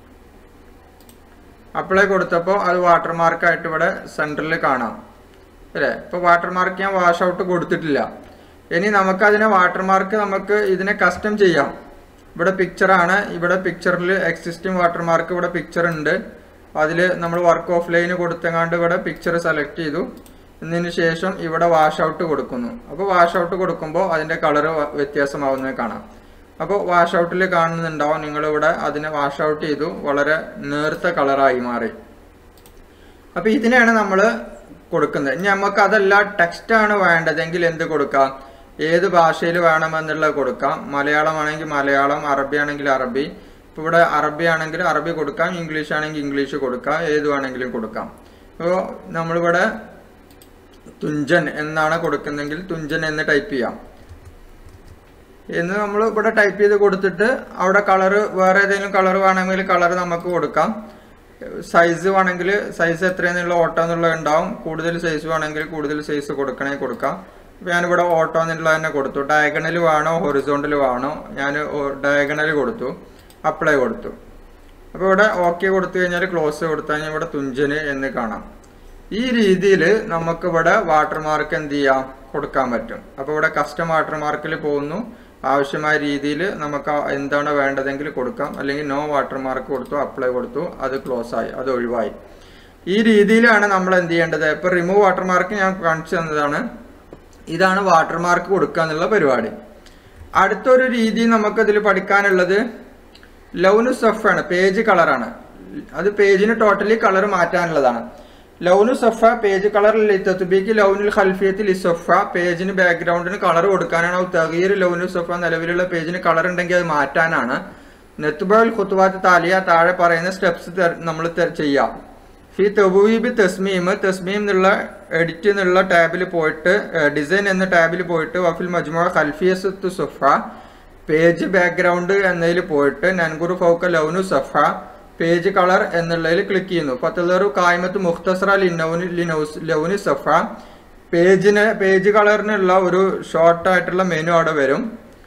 A: അപ്ലൈ കൊടുത്തപ്പോൾ അത് വാട്ടർമാർക്കായിട്ട് ഇവിടെ സെൻറ്ററിൽ കാണാം അല്ലേ? ഇപ്പോൾ വാട്ടർമാർക്ക് ഞാൻ വാഷ് ഔട്ട് കൊടുത്തിട്ടില്ല. ഇനി നമുക്കതിനെ വാട്ടർമാർക്ക് നമുക്ക് ഇതിനെ കസ്റ്റം ചെയ്യാം. ഇവിടെ പിക്ചറാണ്. ഇവിടെ പിക്ചറിൽ എക്സിസ്റ്റിംഗ് വാട്ടർമാർക്ക് ഇവിടെ പിക്ചർ ഉണ്ട്. അതിൽ നമ്മൾ വർക്ക് ഓഫ് ലൈന് കൊടുത്തെങ്ങാണ്ട് ഇവിടെ പിക്ചർ സെലക്ട് ചെയ്തു. എന്നതിന് ശേഷം ഇവിടെ വാഷ് ഔട്ട് കൊടുക്കുന്നു. അപ്പോൾ വാഷ് ഔട്ട് കൊടുക്കുമ്പോൾ അതിൻ്റെ കളർ വ്യത്യാസമാവുന്നത് കാണാം. അപ്പോൾ വാഷ് ഔട്ടിൽ കാണുന്നുണ്ടാവും നിങ്ങളിവിടെ അതിനെ വാഷ് ഔട്ട് ചെയ്തു. വളരെ നേർത്ത കളറായി മാറി. അപ്പോൾ ഇതിനെയാണ് നമ്മൾ കൊടുക്കുന്നത്. ഇനി നമുക്ക് അതല്ല ടെക്സ്റ്റാണ് വേണ്ടതെങ്കിൽ എന്ത് കൊടുക്കാം? ഏത് ഭാഷയിൽ വേണമെന്നുള്ളത് കൊടുക്കാം. മലയാളമാണെങ്കിൽ മലയാളം, അറബി ആണെങ്കിൽ അറബി. ഇപ്പോൾ ഇവിടെ അറബി ആണെങ്കിൽ അറബി കൊടുക്കാം, ഇംഗ്ലീഷ് ആണെങ്കിൽ ഇംഗ്ലീഷ് കൊടുക്കാം, ഏത് വേണമെങ്കിലും കൊടുക്കാം. അപ്പോൾ നമ്മളിവിടെ തുഞ്ചൻ എന്നാണ് കൊടുക്കുന്നതെങ്കിൽ തുഞ്ചൻ എന്ന് ടൈപ്പ് ചെയ്യാം. എന്ന് നമ്മൾ ഇവിടെ ടൈപ്പ് ചെയ്ത് കൊടുത്തിട്ട് അവിടെ കളറ് വേറെ ഏതെങ്കിലും കളർ വേണമെങ്കിൽ കളർ നമുക്ക് കൊടുക്കാം. സൈസ് വേണമെങ്കിൽ സൈസ് എത്രയെന്നുള്ള ഓട്ടോ എന്നുള്ളത് ഉണ്ടാവും. കൂടുതൽ സൈസ് വേണമെങ്കിൽ കൂടുതൽ സൈസ് കൊടുക്കണേ കൊടുക്കാം. അപ്പോൾ ഞാനിവിടെ ഓട്ടോ എന്നുള്ളത് തന്നെ കൊടുത്തു. ഡയഗണൽ വേണോ ഹൊറിസോണ്ടൽ വേണോ? ഞാൻ ഡയഗണൽ കൊടുത്തു. അപ്ലൈ കൊടുത്തു. അപ്പോൾ ഇവിടെ ഓക്കെ കൊടുത്തു കഴിഞ്ഞാൽ ക്ലോസ് കൊടുത്തു കഴിഞ്ഞാൽ ഇവിടെ തുഞ്ചന് എന്ന് കാണാം. ഈ രീതിയിൽ നമുക്കിവിടെ വാട്ടർമാർക്ക് എന്ത് ചെയ്യാം? കൊടുക്കാൻ പറ്റും. അപ്പോൾ ഇവിടെ കസ്റ്റം വാട്ടർമാർക്കിൽ പോകുന്നു. ആവശ്യമായ രീതിയിൽ നമുക്ക് എന്താണ് വേണ്ടതെങ്കിൽ കൊടുക്കാം. അല്ലെങ്കിൽ നോ വാട്ടർമാർക്ക് കൊടുത്തു, അപ്ലൈ കൊടുത്തു, അത് ക്ലോസ് ആയി, അത് ഒഴിവായി. ഈ രീതിയിലാണ് നമ്മൾ എന്ത് ചെയ്യേണ്ടത്. ഇപ്പോൾ റിമൂവ് വാട്ടർമാർക്ക് ഞാൻ കാണിച്ചു തന്നതാണ്. ഇതാണ് വാട്ടർമാർക്ക് കൊടുക്കുക എന്നുള്ള പരിപാടി. അടുത്തൊരു രീതി നമുക്കിതിൽ പഠിക്കാനുള്ളത് ലൗനു സഫാണ്. പേജ് കളറാണ്. അത് പേജിന് ടോട്ടലി കളർ മാറ്റാനുള്ളതാണ്. ലൗനു സഫ പേജ് കളറിൽ തത്ബീക്ക് ലൗനുൽ ഖൽഫിയത്തിൽ സഫ പേജിന് ബാക്ക്ഗ്രൗണ്ടിന് കളർ കൊടുക്കാനാണ്. തഗീർ ലൗനു സഫ നിലവിലുള്ള പേജിന് കളർ ഉണ്ടെങ്കിൽ അത് മാറ്റാനാണ്. നെത്ബൽ ഖുത്വാത്ത് താലിയ താഴെ പറയുന്ന സ്റ്റെപ്സ് നമ്മൾ ചെയ്യാം. ഫി തബൂബി തസ്മീം തസ്മീം എന്നുള്ള എഡിറ്റ് എന്നുള്ള ടാബിൽ പോയിട്ട് ഡിസൈൻ എന്ന ടാബിൽ പോയിട്ട് വഫിൽ മജ്മുഅ ഖൽഫിയത്തു സഫ പേജ് ബാക്ക്ഗ്രൗണ്ട് എന്നതിൽ പോയിട്ട് നൻഗുറു ഫൗക ലൗനു സഫ പേജ് കളർ എന്നുള്ളതിൽ ക്ലിക്ക് ചെയ്യുന്നു. ഫത്തലറു കായ്മത്ത് മുഖ്തസറ ലൗനി സഫ പേജിന് പേജ് കളറിനുള്ള ഒരു ഷോർട്ട് ആയിട്ടുള്ള മെനു അവിടെ വരും.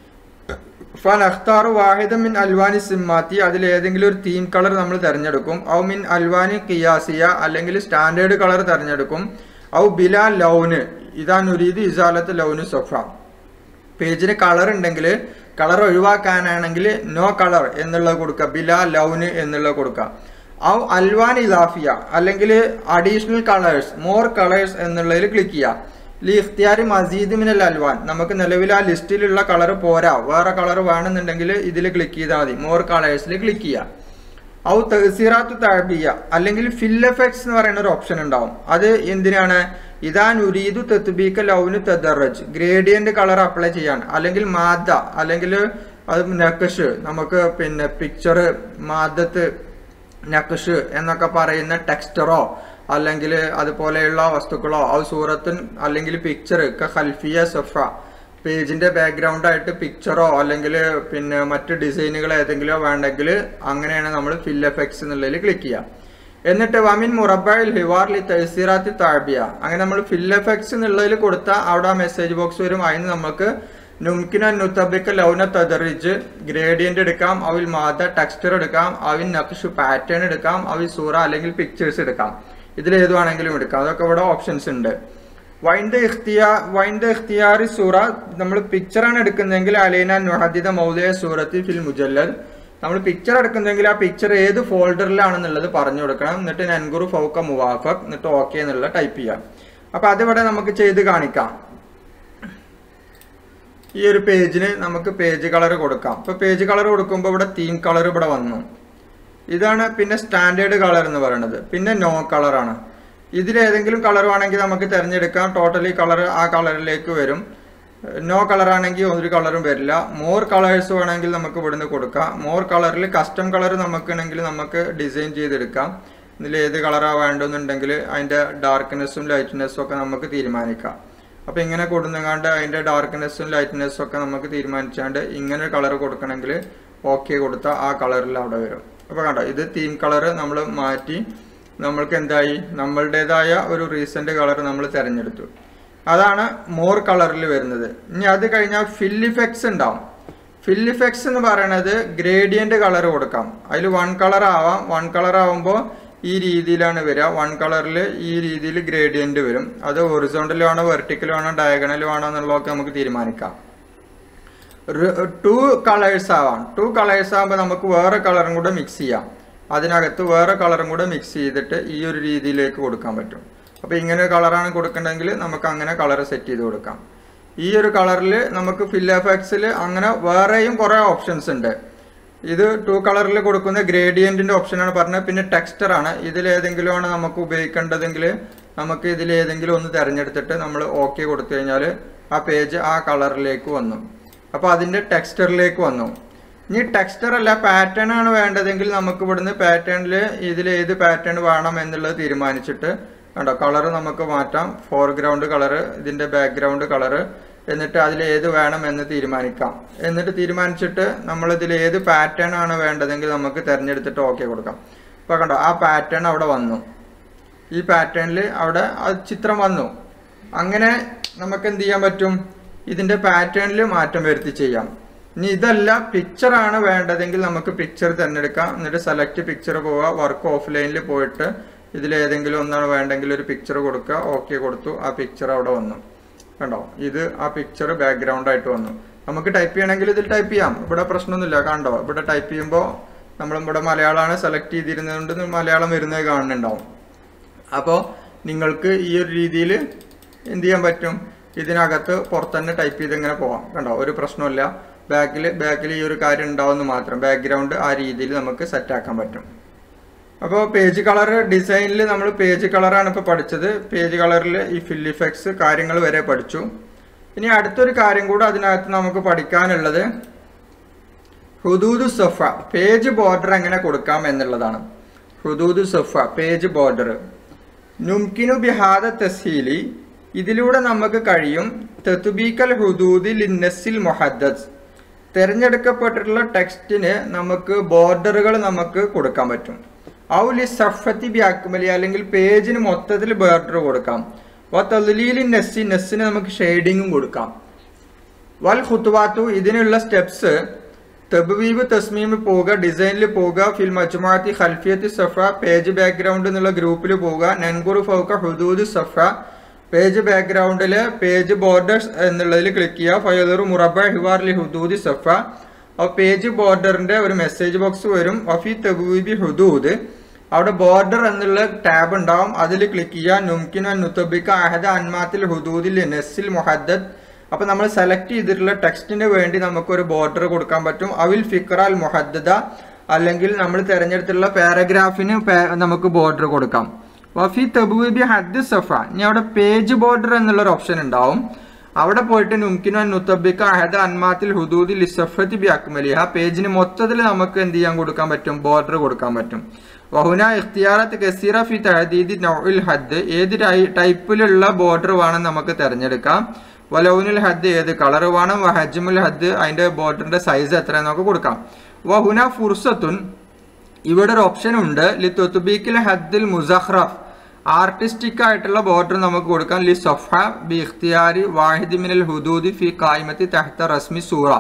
A: ഫൻ അഖ്താറു വാഹിദ മിൻ അൽവാനി സിമ്മാത്തി അതിൽ ഏതെങ്കിലും ഒരു തീം കളർ നമ്മൾ തിരഞ്ഞെടുക്കും. ഔ മിൻ അൽവാനി ഖിയാസിയ അല്ലെങ്കിൽ സ്റ്റാൻഡേർഡ് കളർ തിരഞ്ഞെടുക്കും. ഔ ബിലാ ലൗന് ഇതാ നുരീദ് ഇസാലത്ത് ലൗനു സഫ പേജിന് കളർ ഉണ്ടെങ്കിൽ കളർ ഒഴിവാക്കാനാണെങ്കിൽ നോ കളർ എന്നുള്ളത് കൊടുക്കുക. ബിലാ ലൗന് എന്നുള്ളത് കൊടുക്കുക. ഔ അൽവാൻ ഇലാഫിയ അല്ലെങ്കിൽ അഡീഷണൽ കളേഴ്സ് മോർ കളേഴ്സ് എന്നുള്ളതിൽ ക്ലിക്ക് ചെയ്യുക. ലി ഇഖ്തിയാരി മസീദ് മിനൽ അൽവാൻ നമുക്ക് നിലവിൽ ആ ലിസ്റ്റിലുള്ള കളർ പോരാ, വേറെ കളർ വേണമെന്നുണ്ടെങ്കിൽ ഇതിൽ ക്ലിക്ക് ചെയ്താൽ മതി. മോർ കളേഴ്സിൽ ക്ലിക്ക് ചെയ്യുക. ഔ തഹ്സീറാത്തു തഅബിയ അല്ലെങ്കിൽ ഫിൽ എഫക്ട്സ് എന്ന് പറയുന്ന ഒരു ഓപ്ഷൻ ഉണ്ടാവും. അത് എന്തിനാണ്? ഇതാ നുരീദു തത്ബീക ലൗനു തദറജ് ഗ്രേഡിയന്റ് കളർ അപ്ലൈ ചെയ്യാൻ, അല്ലെങ്കിൽ മാദ അല്ലെങ്കിൽ അത് നഖഷ് നമുക്ക് പിന്നെ പിക്ചർ മാദത്ത് നഖഷ് എന്നൊക്കെ പറയുന്ന ടെക്സ്റ്ററോ അല്ലെങ്കിൽ അതുപോലെയുള്ള വസ്തുക്കളോ ഔ സൂറത്തുൻ അല്ലെങ്കിൽ പിക്ചർ ഖൽഫിയ സഫ പേജിൻ്റെ ബാക്ക്ഗ്രൗണ്ടായിട്ട് പിക്ചറോ അല്ലെങ്കിൽ പിന്നെ മറ്റ് ഡിസൈനുകൾ ഏതെങ്കിലോ വേണ്ടെങ്കിൽ അങ്ങനെയാണ് നമ്മൾ ഫിൽ എഫക്ട്സ് എന്നുള്ളതിൽ ക്ലിക്ക് ചെയ്യുക. എന്നിട്ട് വമിൻ മുറബയിൽ ഹിവാർലി തൈസീറാത്തി താഴ്ബിയ അങ്ങനെ നമ്മൾ ഫിൽ എഫക്ട്സ് എന്നുള്ളതിൽ കൊടുത്താൽ അവിടെ ആ മെസ്സേജ് ബോക്സ് വരും. അതിന് നമുക്ക് നുംകിന നുത്തബിക്ക് ലൗന തദറിജ് ഗ്രേഡിയന്റ് എടുക്കാം, അവിൽ മാത ടെക്സ്ചർ എടുക്കാം, അവിൽ നക്ഷ് പാറ്റേൺ എടുക്കാം, അവിൽ സൂറ അല്ലെങ്കിൽ പിക്ചേഴ്സ് എടുക്കാം. ഇതിലേത് വേണമെങ്കിലും എടുക്കാം. അതൊക്കെ ഇവിടെ ഓപ്ഷൻസ് ഉണ്ട്. വൈൻഡ് ഇഖ്തിയാർ വൈൻഡ് ഇഖ്തിയാറി സൂറ നമ്മൾ പിക്ചറാണ് എടുക്കുന്നതെങ്കിൽ അലൈന നുഹദിദ മൗലിയ സൂറത്തി ഫിൽ മുജല്ലദ് നമ്മൾ പിക്ചർ എടുക്കുന്നെങ്കിൽ ആ പിക്ചർ ഏത് ഫോൾഡറിലാണെന്നുള്ളത് പറഞ്ഞു കൊടുക്കണം. എന്നിട്ട് നൻഗുറു ഫൗക്ക മുവാഫക് എന്നിട്ട് ഓക്കെ എന്നുള്ള ടൈപ്പ് ചെയ്യാം. അപ്പൊ അതിവിടെ നമുക്ക് ചെയ്ത് കാണിക്കാം. ഈ ഒരു പേജിന് നമുക്ക് പേജ് കളർ കൊടുക്കാം. ഇപ്പൊ പേജ് കളർ കൊടുക്കുമ്പോൾ ഇവിടെ തീം കളർ ഇവിടെ വന്നു. ഇതാണ് പിന്നെ സ്റ്റാൻഡേർഡ് കളർ എന്ന് പറയുന്നത്. പിന്നെ നോ കളറാണ്. ഇതിലേതെങ്കിലും കളർ വേണമെങ്കിൽ നമുക്ക് തിരഞ്ഞെടുക്കാം. ടോട്ടലി കളർ ആ കളറിലേക്ക് വരും. നോ കളർ ആണെങ്കിൽ ഒരു കളറും വരില്ല. മോർ കളേഴ്സ് വേണമെങ്കിൽ നമുക്ക് ഇവിടുന്ന് കൊടുക്കാം. മോർ കളറിൽ കസ്റ്റം കളർ നമുക്കാണെങ്കിൽ നമുക്ക് ഡിസൈൻ ചെയ്തെടുക്കാം. ഇതിൽ ഏത് കളറാണ് വേണ്ടതെന്നുണ്ടെങ്കിൽ അതിൻ്റെ ഡാർക്ക്നെസ്സും ലൈറ്റ്നെസ്സും ഒക്കെ നമുക്ക് തീരുമാനിക്കാം. അപ്പോൾ ഇങ്ങനെ കൊടുങ്ങാണ്ട് അതിൻ്റെ ഡാർക്ക്നെസ്സും ലൈറ്റ്നെസ്സും ഒക്കെ നമുക്ക് തീരുമാനിച്ചാണ്ട് ഇങ്ങനെ കളർ കൊടുക്കണമെങ്കിൽ ഓക്കെ കൊടുത്താൽ ആ കളറിൽ അവിടെ വരും. അപ്പോൾ കണ്ടോ, ഇത് തീം കളർ നമ്മൾ മാറ്റി നമ്മൾക്ക് എന്തായി നമ്മളുടേതായ ഒരു റീസെൻ്റ് കളർ നമ്മൾ തിരഞ്ഞെടുത്തു. അതാണ് മോർ കളറിൽ വരുന്നത്. ഇനി അത് കഴിഞ്ഞാൽ ഫിൽ ഇഫക്ട്സ് ഉണ്ടാവും. ഫിൽ ഇഫക്ട്സ് എന്ന് പറയുന്നത് ഗ്രേഡിയന്റ് കളർ കൊടുക്കാം. അതിൽ വൺ കളർ ആവാം. വൺ കളർ ആവുമ്പോൾ ഈ രീതിയിലാണ് വരിക. വൺ കളറിൽ ഈ രീതിയിൽ ഗ്രേഡിയന്റ് വരും. അത് ഹൊറിസോണ്ടൽ ആണോ വെർട്ടിക്കൽ ആണോ ഡയഗണൽ ആണോ എന്നുള്ളതൊക്കെ നമുക്ക് തീരുമാനിക്കാം. ടു കളേഴ്സ് ആവാം. ടു കളേഴ്സ് ആകുമ്പോൾ നമുക്ക് വേറെ കളറും കൂടെ മിക്സ് ചെയ്യാം. അതിനകത്ത് വേറെ കളറും കൂടെ മിക്സ് ചെയ്തിട്ട് ഈ ഒരു രീതിയിലേക്ക് കൊടുക്കാൻ പറ്റും. അപ്പോൾ ഇങ്ങനെ കളറാണ് കൊടുക്കണമെങ്കിൽ നമുക്ക് അങ്ങനെ കളർ സെറ്റ് ചെയ്ത് കൊടുക്കാം. ഈ ഒരു കളറിൽ നമുക്ക് ഫിൽ എഫക്ട്സിൽ അങ്ങനെ വേറെയും കുറേ ഓപ്ഷൻസ് ഉണ്ട്. ഇത് ടു കളറിൽ കൊടുക്കുന്ന ഗ്രേഡിയന്റിന്റെ ഓപ്ഷനാണ് പറഞ്ഞത്. പിന്നെ ടെക്സ്ചർ ആണ്. ഇതിലേതെങ്കിലും ആണ് നമുക്ക് ഉപയോഗിക്കേണ്ടതെങ്കിൽ നമുക്ക് ഇതിലേതെങ്കിലും ഒന്ന് തിരഞ്ഞെടുത്തിട്ട് നമ്മൾ ഓക്കെ കൊടുത്തു കഴിഞ്ഞാൽ ആ പേജ് ആ കളറിലേക്ക് വന്നു. അപ്പോൾ അതിൻ്റെ ടെക്സ്ചറിലേക്ക് വന്നു. ഇനി ടെക്സ്ചർ അല്ല പാറ്റേൺ ആണ് വേണ്ടതെങ്കിൽ നമുക്ക് ഇവിടുന്ന് പാറ്റേണിൽ ഇതിൽ ഏത് പാറ്റേൺ വേണം എന്നുള്ളത് തീരുമാനിച്ചിട്ട് കണ്ടോ കളർ നമുക്ക് മാറ്റാം. ഫോർഗ്രൗണ്ട് കളറ്, ഇതിൻ്റെ ബാക്ക്ഗ്രൗണ്ട് കളറ്, എന്നിട്ട് അതിൽ ഏത് വേണം എന്ന് തീരുമാനിക്കാം. എന്നിട്ട് തീരുമാനിച്ചിട്ട് നമ്മൾ ഇതിൽ ഏത് പാറ്റേൺ ആണ് വേണ്ടതെങ്കിൽ നമുക്ക് തിരഞ്ഞെടുത്തിട്ട് ഓക്കെ കൊടുക്കാം. അപ്പോൾ കണ്ടോ ആ പാറ്റേൺ അവിടെ വന്നു. ഈ പാറ്റേണിൽ അവിടെ ആ ചിത്രം വന്നു. അങ്ങനെ നമുക്ക് എന്ത് ചെയ്യാൻ പറ്റും? ഇതിൻ്റെ പാറ്റേണിൽ മാറ്റം വരുത്തി ചെയ്യാം. ഇനി ഇതല്ല പിക്ചറാണ് വേണ്ടതെങ്കിൽ നമുക്ക് പിക്ചർ തിരഞ്ഞെടുക്കാം. എന്നിട്ട് സെലക്ട് പിക്ചർ പോവുക. വർക്ക് ഓഫ് ലൈനിൽ പോയിട്ട് ഇതിലേതെങ്കിലും ഒന്നാണ് വേണ്ടെങ്കിൽ ഒരു പിക്ചർ കൊടുക്കുക. ഓക്കെ കൊടുത്തു. ആ പിക്ചർ അവിടെ വന്നു. കണ്ടോ, ഇത് ആ പിക്ചർ ബാക്ക്ഗ്രൗണ്ട് ആയിട്ട് വന്നു. നമുക്ക് ടൈപ്പ് ചെയ്യണമെങ്കിൽ ഇതിൽ ടൈപ്പ് ചെയ്യാം. ഇവിടെ പ്രശ്നമൊന്നുമില്ല. കണ്ടോ, ഇവിടെ ടൈപ്പ് ചെയ്യുമ്പോൾ നമ്മൾ ഇവിടെ മലയാളമാണ് സെലക്ട് ചെയ്തിരുന്നതുകൊണ്ട് മലയാളം വരുന്നത് കാണുന്നുണ്ടാവും. അപ്പോൾ നിങ്ങൾക്ക് ഈ ഒരു രീതിയിൽ എന്ത് ചെയ്യാൻ പറ്റും? ഇതിനകത്ത് പുറത്തുതന്നെ ടൈപ്പ് ചെയ്ത് ഇങ്ങനെ പോവാം. കണ്ടോ, ഒരു പ്രശ്നമില്ല. ബാക്കിൽ ബാക്കിൽ ഈ ഒരു കാര്യം ഉണ്ടാവുമെന്ന് മാത്രം. ബാക്ക്ഗ്രൗണ്ട് ആ രീതിയിൽ നമുക്ക് സെറ്റാക്കാൻ പറ്റും. അപ്പോൾ പേജ് കളർ ഡിസൈനിൽ നമ്മൾ പേജ് കളറാണ് ഇപ്പോൾ പഠിച്ചത്. പേജ് കളറിൽ ഈ ഫിൽ ഇഫക്ട്സ് കാര്യങ്ങൾ വരെ പഠിച്ചു. ഇനി അടുത്തൊരു കാര്യം കൂടെ അതിനകത്ത് നമുക്ക് പഠിക്കാനുള്ളത് ഹുദൂദു സഫ, പേജ് ബോർഡർ എങ്ങനെ കൊടുക്കാം എന്നുള്ളതാണ്. ഹുദൂദു സഫ, പേജ് ബോർഡർ. നുംകിനു ബിഹാദ തസ്ഹീലി, ഇതിലൂടെ നമുക്ക് കഴിയും തത്ബീക്കൽ ഹുദൂദി ലിന്നസിൽ മുഹദ്ദദ്, തിരഞ്ഞെടുക്കപ്പെട്ടിട്ടുള്ള ടെക്സ്റ്റിന് നമുക്ക് ബോർഡറുകൾ നമുക്ക് കൊടുക്കാൻ പറ്റും. ഔലി സഫത്തി ബി അക്മലി, അല്ലെങ്കിൽ പേജിന് മൊത്തത്തിൽ ബോർഡർ കൊടുക്കാം. വ തദ്ലീലി നെസ്സി, നെസ്സിന് നമുക്ക് ഷെയ്ഡിങ്ങും കൊടുക്കാം. വൽ ഖുത്വാത്തു, ഇതിനുള്ള സ്റ്റെപ്സ് തബ്വീബ് തസ്മീം പോവുക, ഡിസൈനിൽ പോവുക, ഫിൽ മജ്മുഅത്തി ഖൽഫിയത്തി സഫ, പേജ് ബാക്ക്ഗ്രൗണ്ട് എന്നുള്ള ഗ്രൂപ്പിൽ പോവുക, നൻഗുറു ഫൗക ഹുദൂദ് സഫ, പേജ് ബാക്ക്ഗ്രൗണ്ടിൽ പേജ് ബോർഡേഴ്സ് എന്നുള്ളതിൽ ക്ലിക്ക് ചെയ്യുക. ഫയദുറു മുറബ ഹിവാർലി ഹുദൂദ് സഫ, അപ്പോൾ പേജ് ബോർഡറിന്റെ ഒരു മെസ്സേജ് ബോക്സ് വരും. വഫി തബ്വീബി ഹുദൂദ്, അവിടെ ബോർഡർ എന്നുള്ള ടാബ് ഉണ്ടാവും. അതിൽ ക്ലിക്ക് ചെയ്യുക. നുംകിന നുതബിക അഹദ അൻമാത്തിൽ ഹുദൂദിൽ നെസ്സിൽ മുഹദ്ദദ്, അപ്പോൾ നമ്മൾ സെലക്ട് ചെയ്തിട്ടുള്ള ടെക്സ്റ്റിന് വേണ്ടി നമുക്കൊരു ബോർഡർ കൊടുക്കാൻ പറ്റും. അവിൽ ഫിക്റാൽ മുഹദ്ദദ, അല്ലെങ്കിൽ നമ്മൾ തിരഞ്ഞെടുത്തുള്ള പാരഗ്രാഫിന് നമുക്ക് ബോർഡർ കൊടുക്കാം. വഫി തബ്വീബി ഹദ്ദ് സഫ, ഇനി അവിടെ പേജ് ബോർഡർ എന്നുള്ളൊരു ഓപ്ഷൻ ഉണ്ടാവും. അവിടെ പോയിട്ട് നുംകിനു നുതബിക അഹദ അൻമാത്തിൽ ഹുദൂദി ലിസഫത്തി ബി അക്മലിഹ, പേജിന് മൊത്തത്തിൽ നമുക്ക് എന്ത് ചെയ്യാൻ കൊടുക്കാൻ പറ്റും? ബോർഡർ കൊടുക്കാൻ പറ്റും. വഹുന ഇഖ്തിയാറത്ത് കസീറ ഫി തഹദീദി നൗഇൽ ഹദ്ദ്, ഏത് ടൈപ്പിലുള്ള ബോർഡർ വേണം നമുക്ക് തിരഞ്ഞെടുക്കാം. വലൗനുൽ ഹദ് ഏത് കളർ വേണം, വഹജ്മുൽ ഹദ് അതിൻ്റെ ബോർഡറിൻ്റെ സൈസ് എത്രയെന്നൊക്കെ കൊടുക്കാം. വഹുന ഫുർസത്തുൻ ഇവിടെ ഒരു ഓപ്ഷൻ ഉണ്ട്, ലി തുത്ബീഖിൽ ഹദ്ദിൽ മുസഖ്റഫ് ആർട്ടിസ്റ്റിക് ആയിട്ടുള്ള ബോർഡർ നമുക്ക് കൊടുക്കാം. ലി സഫ ബി ഇഖ്തിയാരി വാഹിദി മിനൽ ഹുദൂദി ഫി ഖായിമത്തി തഹ്ത റസ്മി സൂറ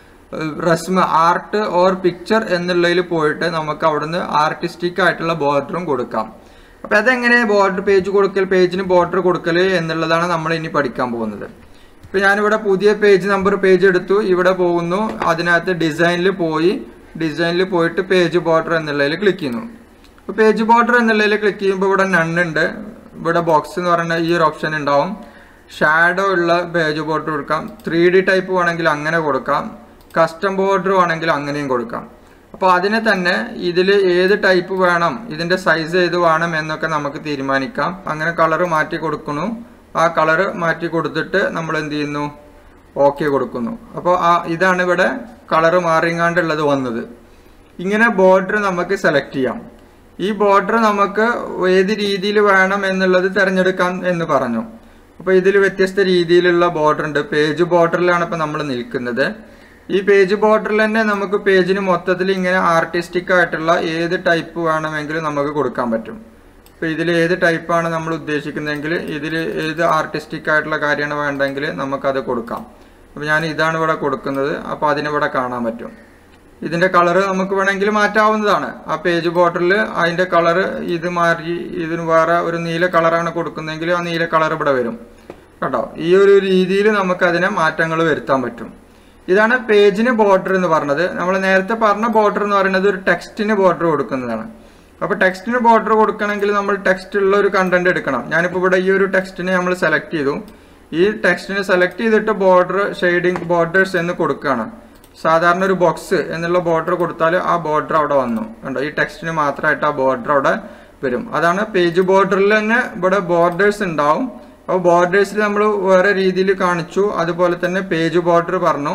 A: റസ്മ ആർട്ട് ഓർ പിക്ചർ എന്നുള്ളതിൽ പോയിട്ട് നമുക്ക് അവിടുന്ന് ആർട്ടിസ്റ്റിക് ആയിട്ടുള്ള ബോർഡറും കൊടുക്കാം. അപ്പോൾ അതെങ്ങനെ ബോർഡർ പേജ് കൊടുക്കൽ, പേജിന് ബോർഡർ കൊടുക്കൽ എന്നുള്ളതാണ് നമ്മൾ ഇനി പഠിക്കാൻ പോകുന്നത്. ഇപ്പോൾ ഞാനിവിടെ പുതിയ പേജ് നമ്പർ പേജ് എടുത്തു, ഇവിടെ പോകുന്നു, അതിനകത്ത് ഡിസൈനിൽ പോയി ഡിസൈനിൽ പോയിട്ട് പേജ് ബോർഡർ എന്നുള്ളതിൽ ക്ലിക്ക് ചെയ്യുന്നു. അപ്പോൾ പേജ് ബോർഡർ എന്നുള്ളതിൽ ക്ലിക്ക് ചെയ്യുമ്പോൾ ഇവിടെ നണ്ണുണ്ട്, ഇവിടെ ബോക്സ് എന്ന് പറയുന്ന ഈ ഒരു ഓപ്ഷൻ ഉണ്ടാവും. ഷാഡോ ഉള്ള പേജ് ബോർഡർ കൊടുക്കാം, ത്രീ ഡി ടൈപ്പ് വേണമെങ്കിൽ അങ്ങനെ കൊടുക്കാം, കസ്റ്റം ബോർഡർ വേണമെങ്കിൽ അങ്ങനെയും കൊടുക്കാം. അപ്പോൾ അതിനെ തന്നെ ഇതിൽ ഏത് ടൈപ്പ് വേണം, ഇതിൻ്റെ സൈസ് ഏത് വേണം എന്നൊക്കെ നമുക്ക് തീരുമാനിക്കാം. അങ്ങനെ കളർ മാറ്റി കൊടുക്കുന്നു, ആ കളർ മാറ്റി കൊടുത്തിട്ട് നമ്മൾ എന്ത് ചെയ്യുന്നു, ഓക്കെ കൊടുക്കുന്നു. അപ്പോൾ ആ ഇതാണ് ഇവിടെ കളർ മാറിങ്ങാണ്ടുള്ളത് വന്നത്. ഇങ്ങനെ ബോർഡർ നമുക്ക് സെലക്ട് ചെയ്യാം. ഈ ബോർഡർ നമുക്ക് ഏത് രീതിയിൽ വേണം എന്നുള്ളത് തിരഞ്ഞെടുക്കാം എന്ന് പറഞ്ഞു. അപ്പോൾ ഇതിൽ വ്യത്യസ്ത രീതിയിലുള്ള ബോർഡർ ഉണ്ട്. പേജ് ബോർഡറിലാണ് ഇപ്പോൾ നമ്മൾ നിൽക്കുന്നത്. ഈ പേജ് ബോർഡറിൽ തന്നെ നമുക്ക് പേജിന് മൊത്തത്തിൽ ഇങ്ങനെ ആർട്ടിസ്റ്റിക് ആയിട്ടുള്ള ഏത് ടൈപ്പ് വേണമെങ്കിലും നമുക്ക് കൊടുക്കാൻ പറ്റും. അപ്പോൾ ഇതിൽ ഏത് ടൈപ്പാണ് നമ്മൾ ഉദ്ദേശിക്കുന്നതെങ്കിൽ, ഇതിൽ ഏത് ആർട്ടിസ്റ്റിക് ആയിട്ടുള്ള കാര്യമാണ് വേണ്ടെങ്കിൽ നമുക്കത് കൊടുക്കാം. അപ്പോൾ ഞാൻ ഇതാണ് ഇവിടെ കൊടുക്കുന്നത്. അപ്പോൾ അതിനിവിടെ കാണാൻ പറ്റും. ഇതിൻ്റെ കളറ് നമുക്ക് വേണമെങ്കിൽ മാറ്റാവുന്നതാണ്. ആ പേജ് ബോർഡറിൽ അതിൻ്റെ കളറ് ഇത് മാറി ഇതിന് വേറെ ഒരു നീല കളറാണ് കൊടുക്കുന്നതെങ്കിൽ ആ നീല കളർ ഇവിടെ വരും കേട്ടോ. ഈ ഒരു രീതിയിൽ നമുക്കതിനെ മാറ്റങ്ങൾ വരുത്താൻ പറ്റും. ഇതാണ് പേജിന് ബോർഡർ എന്ന് പറഞ്ഞത്. നമ്മൾ നേരത്തെ പറഞ്ഞ ബോർഡർ എന്ന് പറയുന്നത് ഒരു ടെക്സ്റ്റിന് ബോർഡർ കൊടുക്കുന്നതാണ്. അപ്പോൾ ടെക്സ്റ്റിന് ബോർഡർ കൊടുക്കണമെങ്കിൽ നമ്മൾ ടെക്സ്റ്റുള്ള ഒരു കണ്ടന്റ് എടുക്കണം. ഞാനിപ്പോൾ ഇവിടെ ഈ ഒരു ടെക്സ്റ്റിനെ നമ്മൾ സെലക്ട് ചെയ്തു. ഈ ടെക്സ്റ്റിനെ സെലക്ട് ചെയ്തിട്ട് ബോർഡർ ഷെയ്ഡിങ് ബോർഡേഴ്സ് എന്ന് കൊടുക്കുകയാണ്. സാധാരണ ഒരു ബോക്സ് എന്നുള്ള ബോർഡർ കൊടുത്താൽ ആ ബോർഡർ അവിടെ വന്നു കണ്ടോ. ഈ ടെക്സ്റ്റിന് മാത്രമായിട്ട് ആ ബോർഡർ അവിടെ വരും. അതാണ് പേജ് ബോർഡറിൽ തന്നെ ഇവിടെ ബോർഡേഴ്സ് ഉണ്ടാവും. അപ്പോൾ ബോർഡേഴ്സിൽ നമ്മൾ വേറെ രീതിയിൽ കാണിച്ചു. അതുപോലെ തന്നെ പേജ് ബോർഡർ പറഞ്ഞു.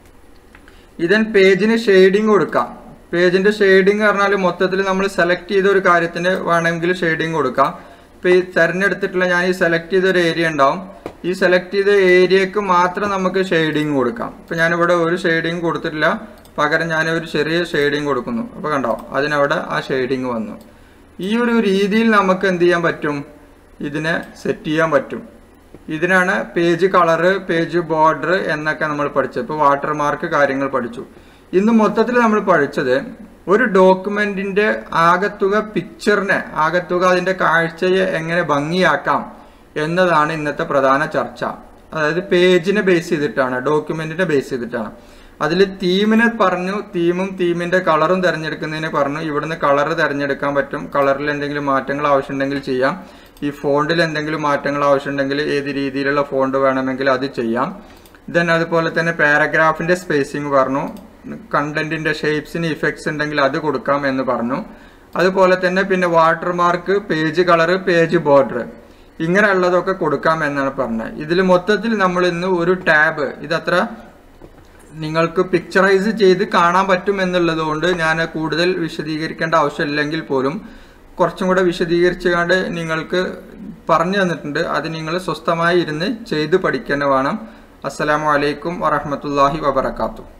A: ഇതൻ പേജിന് ഷെയ്ഡിങ് കൊടുക്കാം. പേജിന്റെ ഷെയ്ഡിങ് പറഞ്ഞാൽ മൊത്തത്തിൽ നമ്മൾ സെലക്ട് ചെയ്ത ഒരു കാര്യത്തിന് വേണമെങ്കിൽ ഷെയ്ഡിങ് കൊടുക്കാം. ഇപ്പോൾ ഈ തിരഞ്ഞെടുത്തിട്ടുള്ള ഞാൻ ഈ സെലക്ട് ചെയ്ത ഒരു ഏരിയ ഉണ്ടാവും. ഈ സെലക്ട് ചെയ്ത ഏരിയക്ക് മാത്രം നമുക്ക് ഷെയ്ഡിങ് കൊടുക്കാം. ഇപ്പോൾ ഞാനിവിടെ ഒരു ഷെയ്ഡിങ് കൊടുത്തിട്ടില്ല, പകരം ഞാനൊരു ചെറിയ ഷെയ്ഡിങ് കൊടുക്കുന്നു. അപ്പോൾ കണ്ടോ, അതിനവിടെ ആ ഷെയ്ഡിങ് വന്നു. ഈ ഒരു രീതിയിൽ നമുക്ക് എന്ത് ചെയ്യാൻ പറ്റും, ഇതിനെ സെറ്റ് ചെയ്യാൻ പറ്റും. ഇതിനാണ് പേജ് കളറ്, പേജ് ബോർഡർ എന്നൊക്കെ നമ്മൾ പഠിച്ചത്. ഇപ്പോൾ വാട്ടർമാർക്ക് കാര്യങ്ങൾ പഠിച്ചു. ഇന്ന് മൊത്തത്തിൽ നമ്മൾ പഠിച്ചത് ഒരു ഡോക്യുമെന്റിന്റെ ആകത്തുക പിക്ചറിനെ, ആകത്തുക അതിന്റെ കാഴ്ചയെ എങ്ങനെ ഭംഗിയാക്കാം എന്നതാണ് ഇന്നത്തെ പ്രധാന ചർച്ച. അതായത് പേജിനെ ബേസ് ചെയ്തിട്ടാണ്, ഡോക്യുമെന്റിനെ ബേസ് ചെയ്തിട്ടാണ്. അതിൽ തീമിനെ പറഞ്ഞു, തീമും തീമിന്റെ കളറും തിരഞ്ഞെടുക്കുന്നതിന് പറഞ്ഞു. ഇവിടുന്ന് കളർ തിരഞ്ഞെടുക്കാൻ പറ്റും. കളറിൽ എന്തെങ്കിലും മാറ്റങ്ങൾ ആവശ്യമുണ്ടെങ്കിൽ ചെയ്യാം. ഈ ഫോണ്ടിൽ എന്തെങ്കിലും മാറ്റങ്ങൾ ആവശ്യമുണ്ടെങ്കിൽ ഏത് രീതിയിലുള്ള ഫോണ്ട് വേണമെങ്കിൽ അത് ചെയ്യാം. ദെൻ അതുപോലെ തന്നെ പാരഗ്രാഫിന്റെ സ്പേസിങ് പറഞ്ഞു. കണ്ടന്റിന്റെ ഷേപ്സിന് ഇഫക്ട്സ് ഉണ്ടെങ്കിൽ അത് കൊടുക്കാം എന്ന് പറഞ്ഞു. അതുപോലെ തന്നെ പിന്നെ watermark, page colour, page border ഇങ്ങനെയുള്ളതൊക്കെ കൊടുക്കാം എന്നാണ് പറഞ്ഞത്. ഇതിൽ മൊത്തത്തിൽ നമ്മൾ ഇന്ന് ഒരു ടാബ്, ഇതത്ര നിങ്ങൾക്ക് പിക്ചറൈസ് ചെയ്ത് കാണാൻ പറ്റും എന്നുള്ളത് കൊണ്ട് ഞാൻ കൂടുതൽ വിശദീകരിക്കേണ്ട ആവശ്യമില്ലെങ്കിൽ പോലും കുറച്ചും കൂടെ വിശദീകരിച്ചുകൊണ്ട് നിങ്ങൾക്ക് പറഞ്ഞു തന്നിട്ടുണ്ട്. അത് നിങ്ങൾ സ്വസ്ഥമായി ഇരുന്ന് ചെയ്ത് പഠിക്കാൻ വേണം. അസ്സലാമു അലൈക്കും വറഹ്മത്തുള്ളാഹി വബറകാതുഹു.